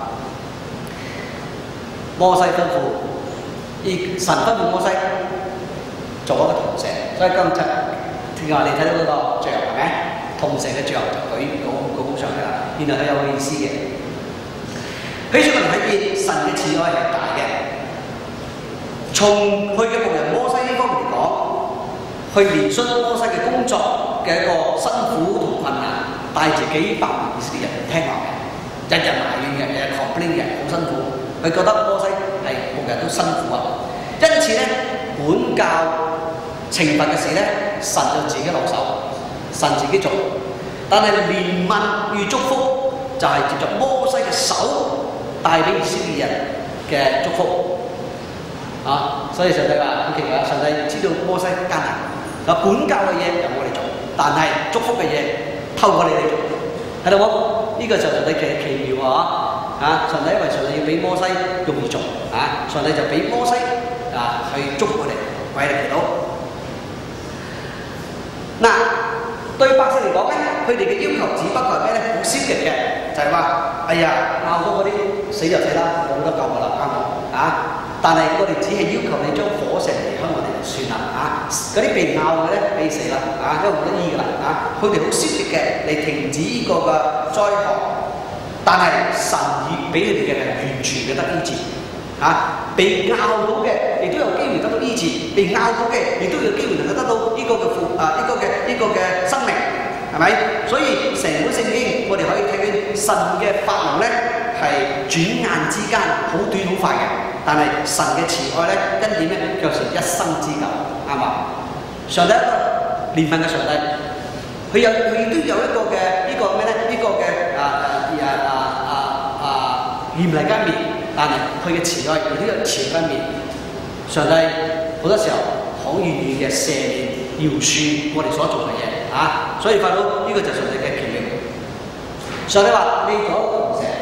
摩西吩咐，而神吩咐摩西做一個銅蛇，所以今日聽話你睇到嗰個像係咪？銅蛇嘅像就舉高高高上去啦，原來佢有個意思嘅。喺出嚟睇見神嘅慈愛係大嘅，從佢嘅僕人摩西呢方面嚟講，去憐恤摩西嘅工作嘅一個辛苦同困難，帶住幾百萬以色列人聽話嘅。 日日埋怨嘅，日日 complain 嘅，好辛苦。佢覺得摩西係每日都辛苦啊。因此咧，管教懲罰嘅事咧，神就自己落手，神自己做。但係憐憫與祝福就係藉着摩西嘅手帶俾以色列人嘅祝福。啊，所以上帝話好奇怪，上帝知道摩西艱難，嗱管教嘅嘢由我哋做，但係祝福嘅嘢透過你哋做，睇到冇？呢、這個就上帝嘅奇妙啊！啊，上帝因為上帝要俾摩西容易做，啊，上帝就俾摩西啊去祝福我哋，為你祈禱。嗱，對百姓嚟講咧，佢哋嘅要求只不過係咩咧？好消極嘅，就係、是、話：哎呀，拗到嗰啲死就死啦，冇得救噶啦，啱冇？啊！但係我哋只係要求你將火石離開我哋就算啦，啊！嗰啲被拗嘅咧，俾死啦，啊，因為冇得醫噶啦，啊！佢哋好消極嘅嚟停止呢個嘅災害，但係神已俾佢哋嘅係完全嘅得醫治，啊！被拗到嘅亦都有機會得到醫治，被拗到嘅亦都有機會能夠得到呢個嘅復啊呢、這個嘅呢、這個嘅生命，係咪？所以成本聖經我哋可以睇見神嘅法能咧係轉眼之間好短好快嘅。但係神嘅慈愛咧，恩典咧，卻是一生之久，啱嘛？上帝一個憐憫嘅上帝，佢有佢亦都有一個嘅呢個咩咧？呢個嘅啊啊啊啊啊嚴厲嘅一面，但係佢嘅慈愛亦都有慈愛嘅一面。上帝好多時候好願意嘅赦免、饒恕我哋所做嘅嘢，啊！所以發到呢個就係上帝嘅奇妙。上帝話：你做一個銅蛇。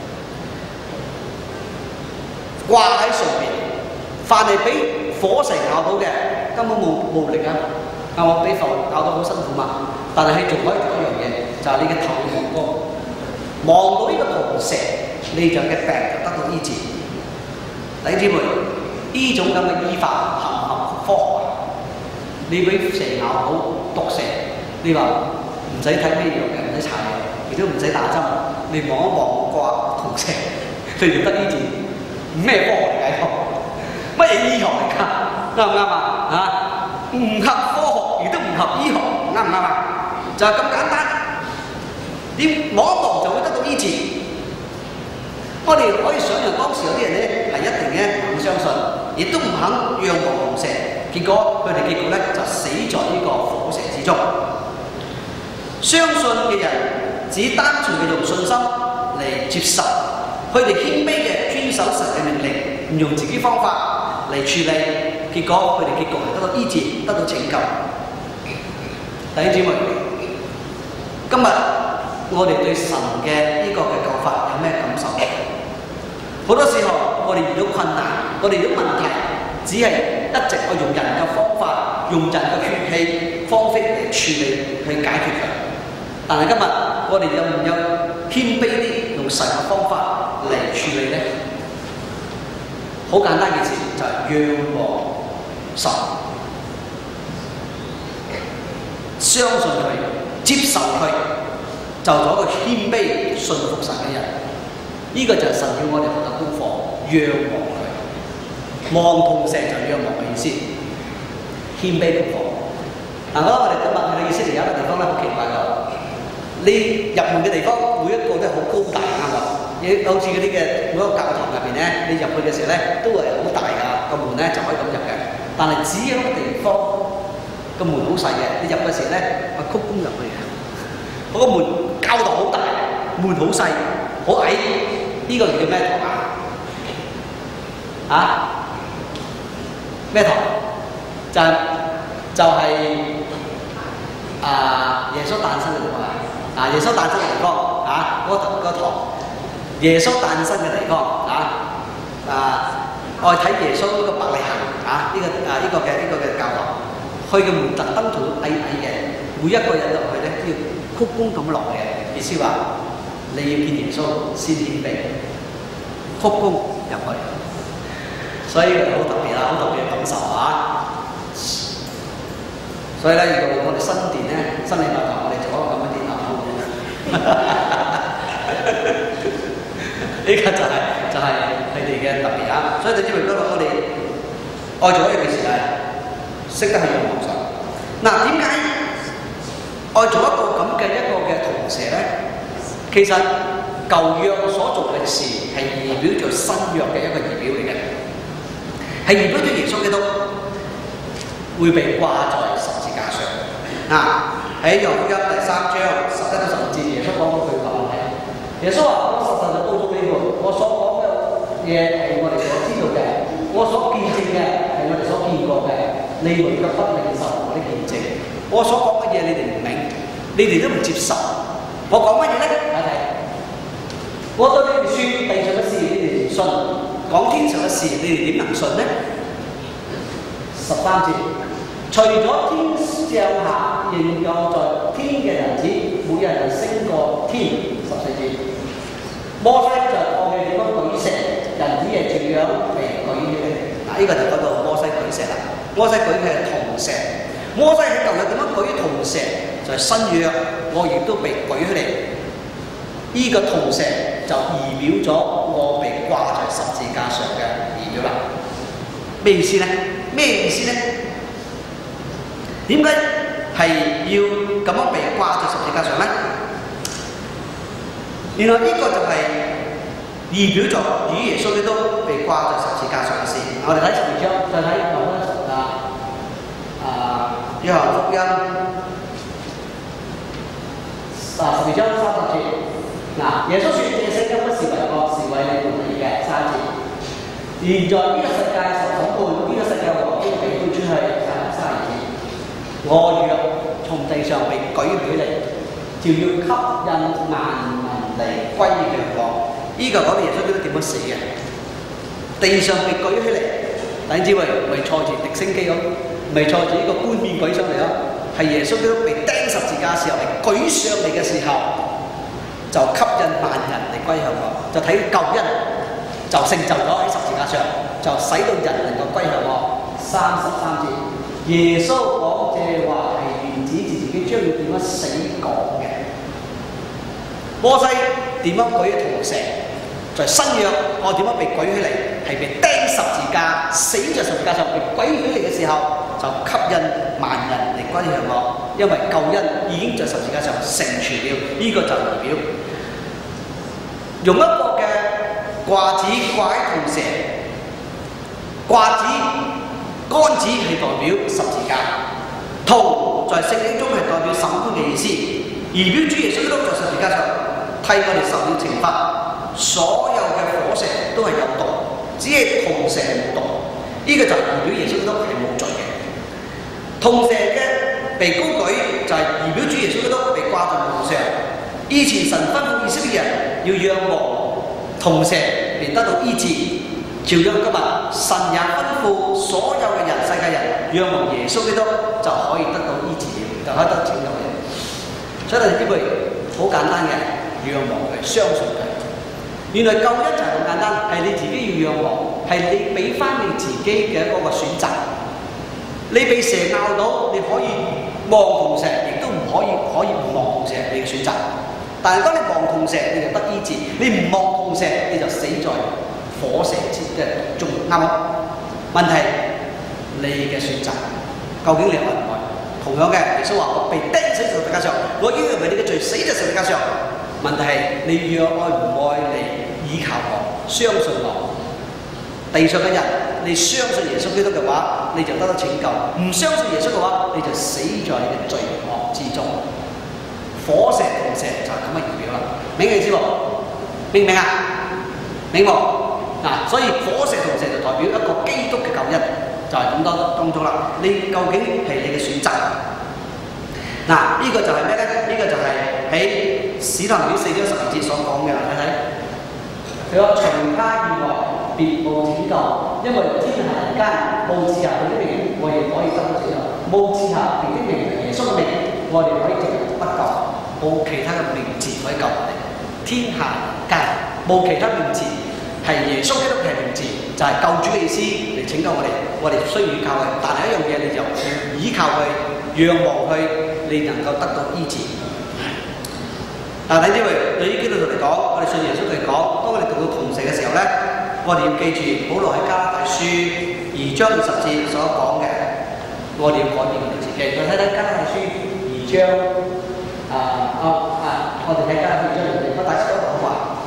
掛喺上邊，凡係俾火蛇咬到嘅，根本冇無力啊！係嘛？俾火咬到好辛苦嘛。但係你仲可以做一樣嘢，就係、是、你嘅頭要望高，望到呢個銅蛇，你就嘅病就得到醫治。弟兄姊妹，呢種咁嘅醫法合唔合科學？你俾蛇咬到毒蛇，你話唔使睇咩藥嘅，唔使搽藥，亦都唔使打針，你望一望掛銅蛇，你就得醫治。咩科學嚟解讀？乜嘢醫學嚟㗎？啱唔啱啊？嚇，唔合科學，亦都唔合醫學，啱唔啱啊？就係、是、咁簡單。你望一望就會得到醫治。我哋可以想象當時有啲人咧係一定咧唔相信，亦都唔肯讓步銅蛇，結果佢哋結局咧就死在呢個火蛇之中。相信嘅人只單純嘅用信心嚟接受，佢哋謙卑嘅。遵守神嘅命令，唔用自己方法嚟處理，結果佢哋結局係得到醫治，得到拯救。弟兄姊妹，今日我哋對神嘅呢個嘅救法有咩感受？好多時候我哋遇到困難，我哋遇到問題，只係一直去用人嘅方法，用人嘅血氣方式嚟處理去解決佢。但係今日我哋有唔有謙卑啲，用神嘅方法嚟處理咧？好簡單嘅事就係仰望神，相信佢，接受佢，就做一個謙卑信服神嘅人。呢、這個就係神要我哋學嘅功課，仰望佢。望銅蛇就仰望嘅意思，謙卑功課。嗱，我哋今日去以色列有一個地方咧，好奇怪㗎。你入門嘅地方，每一個都係好高大啱㗎。你好似嗰啲嘅每一個教堂入邊咧，你入去嘅時候咧，都係好大㗎，個門咧就可以咁入嘅。但係只有一個地方個門好細嘅，你入嘅時候咧，係曲弓入去嘅。嗰個門教堂好大，門好細，好矮。呢、這個叫咩堂啊？啊？咩堂？就係、就係、是、啊耶穌誕生嘅地方啊！啊耶穌誕生嘅地方啊，嗰、那個嗰個堂。耶穌誕生嘅地方啊！啊，我睇耶穌呢個伯利恆啊，呢、這個啊呢、這個嘅呢、這個嘅教堂，去嘅門特登做到矮矮嘅，每一個人入去咧都要鞠躬咁落嘅，意思話你要見耶穌先謙卑，鞠躬入去，所以好特別啊，好特別嘅感受啊！所以咧，如果我哋新殿咧，新禮拜堂，我哋做一個咁嘅殿堂好嘅。呢個就係、是、就係佢哋嘅特別啊！所以你知唔知我哋愛做一樣嘅事係識得去仰望神。嗱，點解愛做一個咁嘅一個嘅銅蛇咧？其實舊約所做嘅事係預表咗新約嘅一個預表嚟嘅，係預表咗耶穌基督會被掛在十字架上。啊，喺約翰福音第三章十一到十五節，耶穌講嗰句話係：耶穌話：我實實就告訴你們，我所講嘅嘢係我哋所知道嘅，我所見證嘅係我哋所見過嘅，你們卻不領受我的見證。我所講嘅嘢你哋唔明，你哋都唔接受。我講乜嘢咧？睇睇。我對你哋説地上嘅事，你哋唔信；講天上嘅事，你哋點能信呢？十三節，除咗天上下仍有在天嘅人子，每人就升過天。十四節，摩西就我嘅點樣舉石，人子係照樣被舉起嚟。嗱，呢個就講到摩西舉石啦。摩西舉嘅係銅石。摩西喺舊日點樣舉銅石？就係、是、新約，我亦都被舉起嚟。呢、這個銅石就預表咗我被掛在十字架上嘅預表啦。咩意思呢？咩意思呢？點解係要咁樣被掛在十字架上呢？原來呢個就係預表咗與耶穌基督被掛在十字架上嘅事。我哋睇十二章，再睇舊約啊啊約翰福音啊十二章三十節。嗱，耶穌說：這聲音不是為我，是為你們而嘅。三節。現在呢個世界受審判，呢、這個世界和已經被推出去。三十二節。我若從地上被舉起嚟，就要吸引萬民嚟歸向我。呢、這個講到耶穌基督點樣死嘅？地上被舉起嚟，弟兄姊妹咪坐住直升機咁，咪坐住呢個冠冕舉上嚟咯。係耶穌基督被釘十字架嘅時候，嚟舉上嚟嘅時候。就吸引萬人嚟歸向我，就睇救恩就成就咗喺十字架上，就使到人能夠歸向我。三十三節，耶穌講這話係源自自己將要點樣死講嘅。摩西點樣舉銅石？在、就是、新約我點樣被舉起嚟？係被釘十字架，死在十字架上被舉起嚟嘅時候，就吸引萬人嚟歸向我。因為救恩已經在十字架上成全了，呢、這個就係預表用一個嘅掛子掛喺銅石，掛子杆子係代表十字架，銅在聖經中係代表審判嘅意思，預表主耶穌基督在十字架上替我哋受了懲罰，所有嘅火石都係有毒，只係銅石係冇毒，呢、這個就係預表耶穌基督係冇罪嘅。銅石嘅被高舉就係預表主耶穌基督被掛在木上。以前神吩咐以色列人要仰望銅石嚟得到醫治，照樣今日神也吩咐所有嘅人、世界人仰望耶穌基督就可以得到醫治了，就可以得到拯救嘅。所以呢句好簡單嘅，仰望佢，相信佢。原來救恩就係咁簡單，係你自己要仰望，係你俾翻你自己嘅嗰個選擇。你被蛇咬到，你可以望銅石，亦都唔可以可以唔望銅石，你嘅選擇。但係當你望銅石，你就得醫治；你唔望銅石，你就死在火蛇之嘅中，啱唔啱？問題你嘅選擇，究竟你愛唔愛？同樣嘅，耶穌話：我被釘死在十字架上，我已經為你嘅罪死在十字架上。問題係你若愛唔愛你依靠我，相信我。地上嘅人，你相信耶穌基督嘅話，你就得到拯救；唔相信耶穌嘅話，你就死在你嘅罪惡之中。火石銅石就係咁嘅預表啦，明唔明知冇？明唔明啊？明冇？嗱，所以火石銅石就代表一個基督嘅救恩，就係咁多當中啦。你究竟係你嘅選擇？嗱，呢、這個就係咩咧？呢、這個就係喺使徒行傳四章十二節所講嘅，睇睇。佢話：除他以外，別無拯救，因為天下人間無賜下佢的名，我哋可以得到拯救；無賜下佢的名，耶穌嘅名，我哋可以直得救。冇其他嘅名字可以救我哋。天下人間冇其他名字，係耶穌基督嘅名字，就係、是、救主嘅意思嚟拯救我哋。我哋需要依靠佢，但係一樣嘢你就要依靠佢，仰望佢，你能夠得到醫治。但係因為對於基督徒嚟講，我哋信耶穌嚟講，當我哋讀到銅石嘅時候咧，我哋要記住保羅喺加拉太書二章二十節所講嘅，我哋要改變我哋自己。再睇睇加拉太書二章啊啊啊！我哋睇加拉太書二章，我大家都講話，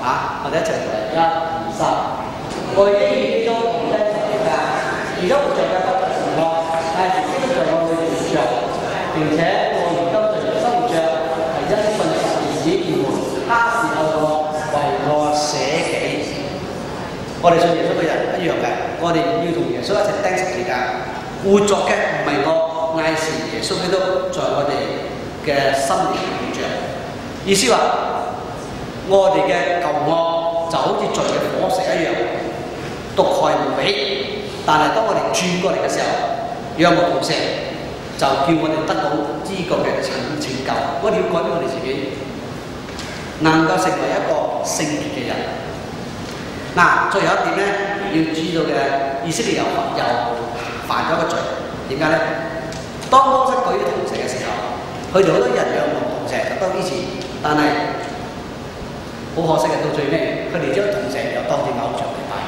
啊！我哋一齊嚟，一、二、三。我已經都同低十字架，而家活着嘅不是我，但係基督在我裏面活着。並且我而今在生活着，係因信神兒子而活。他是愛我，為我捨己。我哋信耶穌嘅人一樣嘅，我哋要同耶穌一齊釘十字架。活着嘅唔係我，乃是耶穌基督在我哋嘅心裏活着。意思話，我哋嘅舊我就好似罪嘅火石一樣，毒害無比。但係當我哋轉過嚟嘅時候，仰望銅石，就叫我哋得到呢個嘅拯拯救。我哋要改變我哋自己，能夠成為一個聖潔嘅人。嗱，最後一點咧，要知道嘅，以色列又又犯咗個罪，點解咧？當摩西舉銅石嘅時候，佢哋好多人仰望銅石就得醫治，但係好可惜嘅，到最尾佢哋將銅石又當成偶像嚟拜。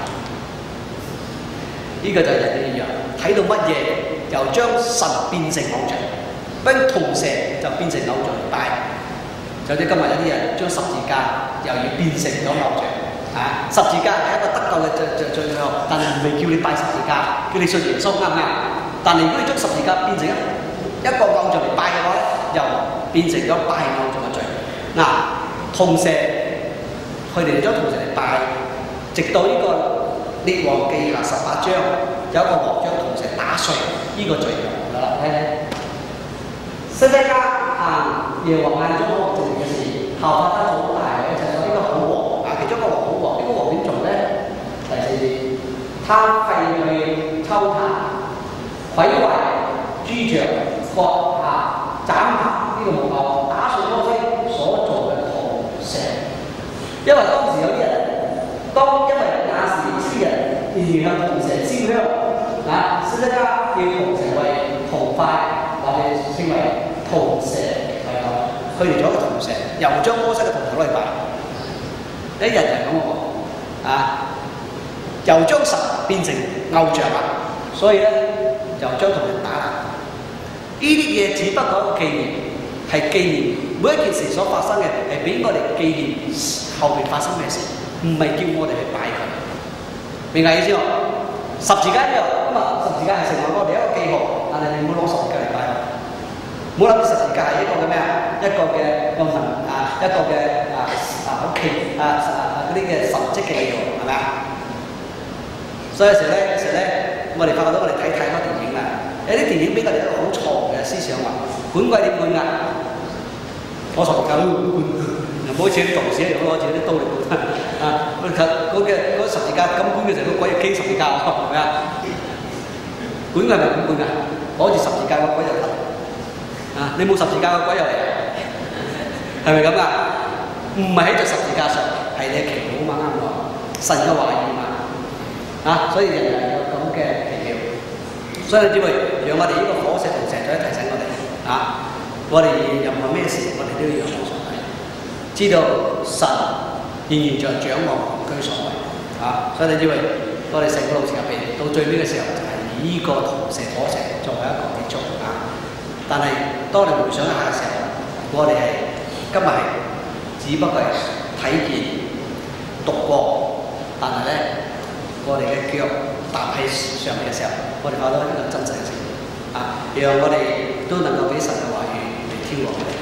呢、這個就係人嘅一樣，睇到乜嘢又將神變成偶像，將銅石就變成偶像嚟拜。就似今日有啲人將十字架又要變成咗偶像。啊！十字架係一個得救嘅最最最最後，但係唔係叫你拜十字架，叫你信耶穌啱唔啱？但係如果你將十字架變成一一個偶像嚟拜嘅話咧，又變成咗拜偶像嘅罪。嗱、啊，銅石佢哋將銅石嚟拜，直到呢個列王記下十八章有一個王將銅石打碎，呢、這個罪有啦，睇睇。西西家行耶和華眼中可憎嘅事，效法他祖大衛一切所呢個好王。其中一個王好王，呢、這個王點做咧？第四節，他廢去抽壇，毀壞諸像，割下斬下呢個木偶，打碎摩西所做嘅銅石。因為當時有啲人，當因為亞士斯人仍然向銅石燒香，啊，西西家叫銅石為銅塊，或者稱為銅石為頭，佢哋做一個銅石，又將摩西嘅銅頭攞嚟拜。一日就係咁喎，啊，又將神變成偶像啦，所以咧又將同人打爛。呢啲嘢只不過一個紀念，係紀念每一件事所發生嘅，係俾我哋紀念後邊發生咩事，唔係叫我哋去拜佢。明白意思喎？十字架一樣，咁啊十字架係成為我哋一個記號，但係你唔好攞十字架嚟拜佢。唔好諗住十字架係一個嘅咩啊？一個嘅用神啊，一個嘅啊啊好奇啊啊嗰啲嘅神蹟嘅嘢喎，係咪啊？所以有時咧，有時咧，我哋發覺到我哋睇太多電影啦，有啲電影俾我哋一個好錯嘅思想話，管鬼點管㗎？攞十字架都管，又唔好似啲道士一樣攞住啲刀嚟管啊！嗰嗰嘅嗰十字架咁管嘅時候，個鬼又傾十字架喎，係咪啊？管係咪咁管㗎？攞住十字架個鬼就得。啊！你冇十字架個鬼又嚟，係咪咁啊？唔係喺隻十字架上，係你嘅祈禱啊嘛，啱唔啱？神嘅話語嘛，啊！所以人人有咁嘅奇妙，所以你知唔知？讓我哋呢個火石同石仔提醒我哋啊！我哋任何咩事，我哋都要仰望上帝，知道神仍然在掌握居所為啊！所以你知唔知？我哋成個路程入邊，到最尾嘅時候，就係以呢個銅石火石作為一個結束啊！但係，當你回想一下嘅時候，我哋係今日係只不過係睇見、讀過，但係咧，我哋嘅腳踏喺上面嘅時候，我哋發覺到呢個真實嘅情況啊，讓我哋都能夠俾神嘅話語嚟挑旺我哋。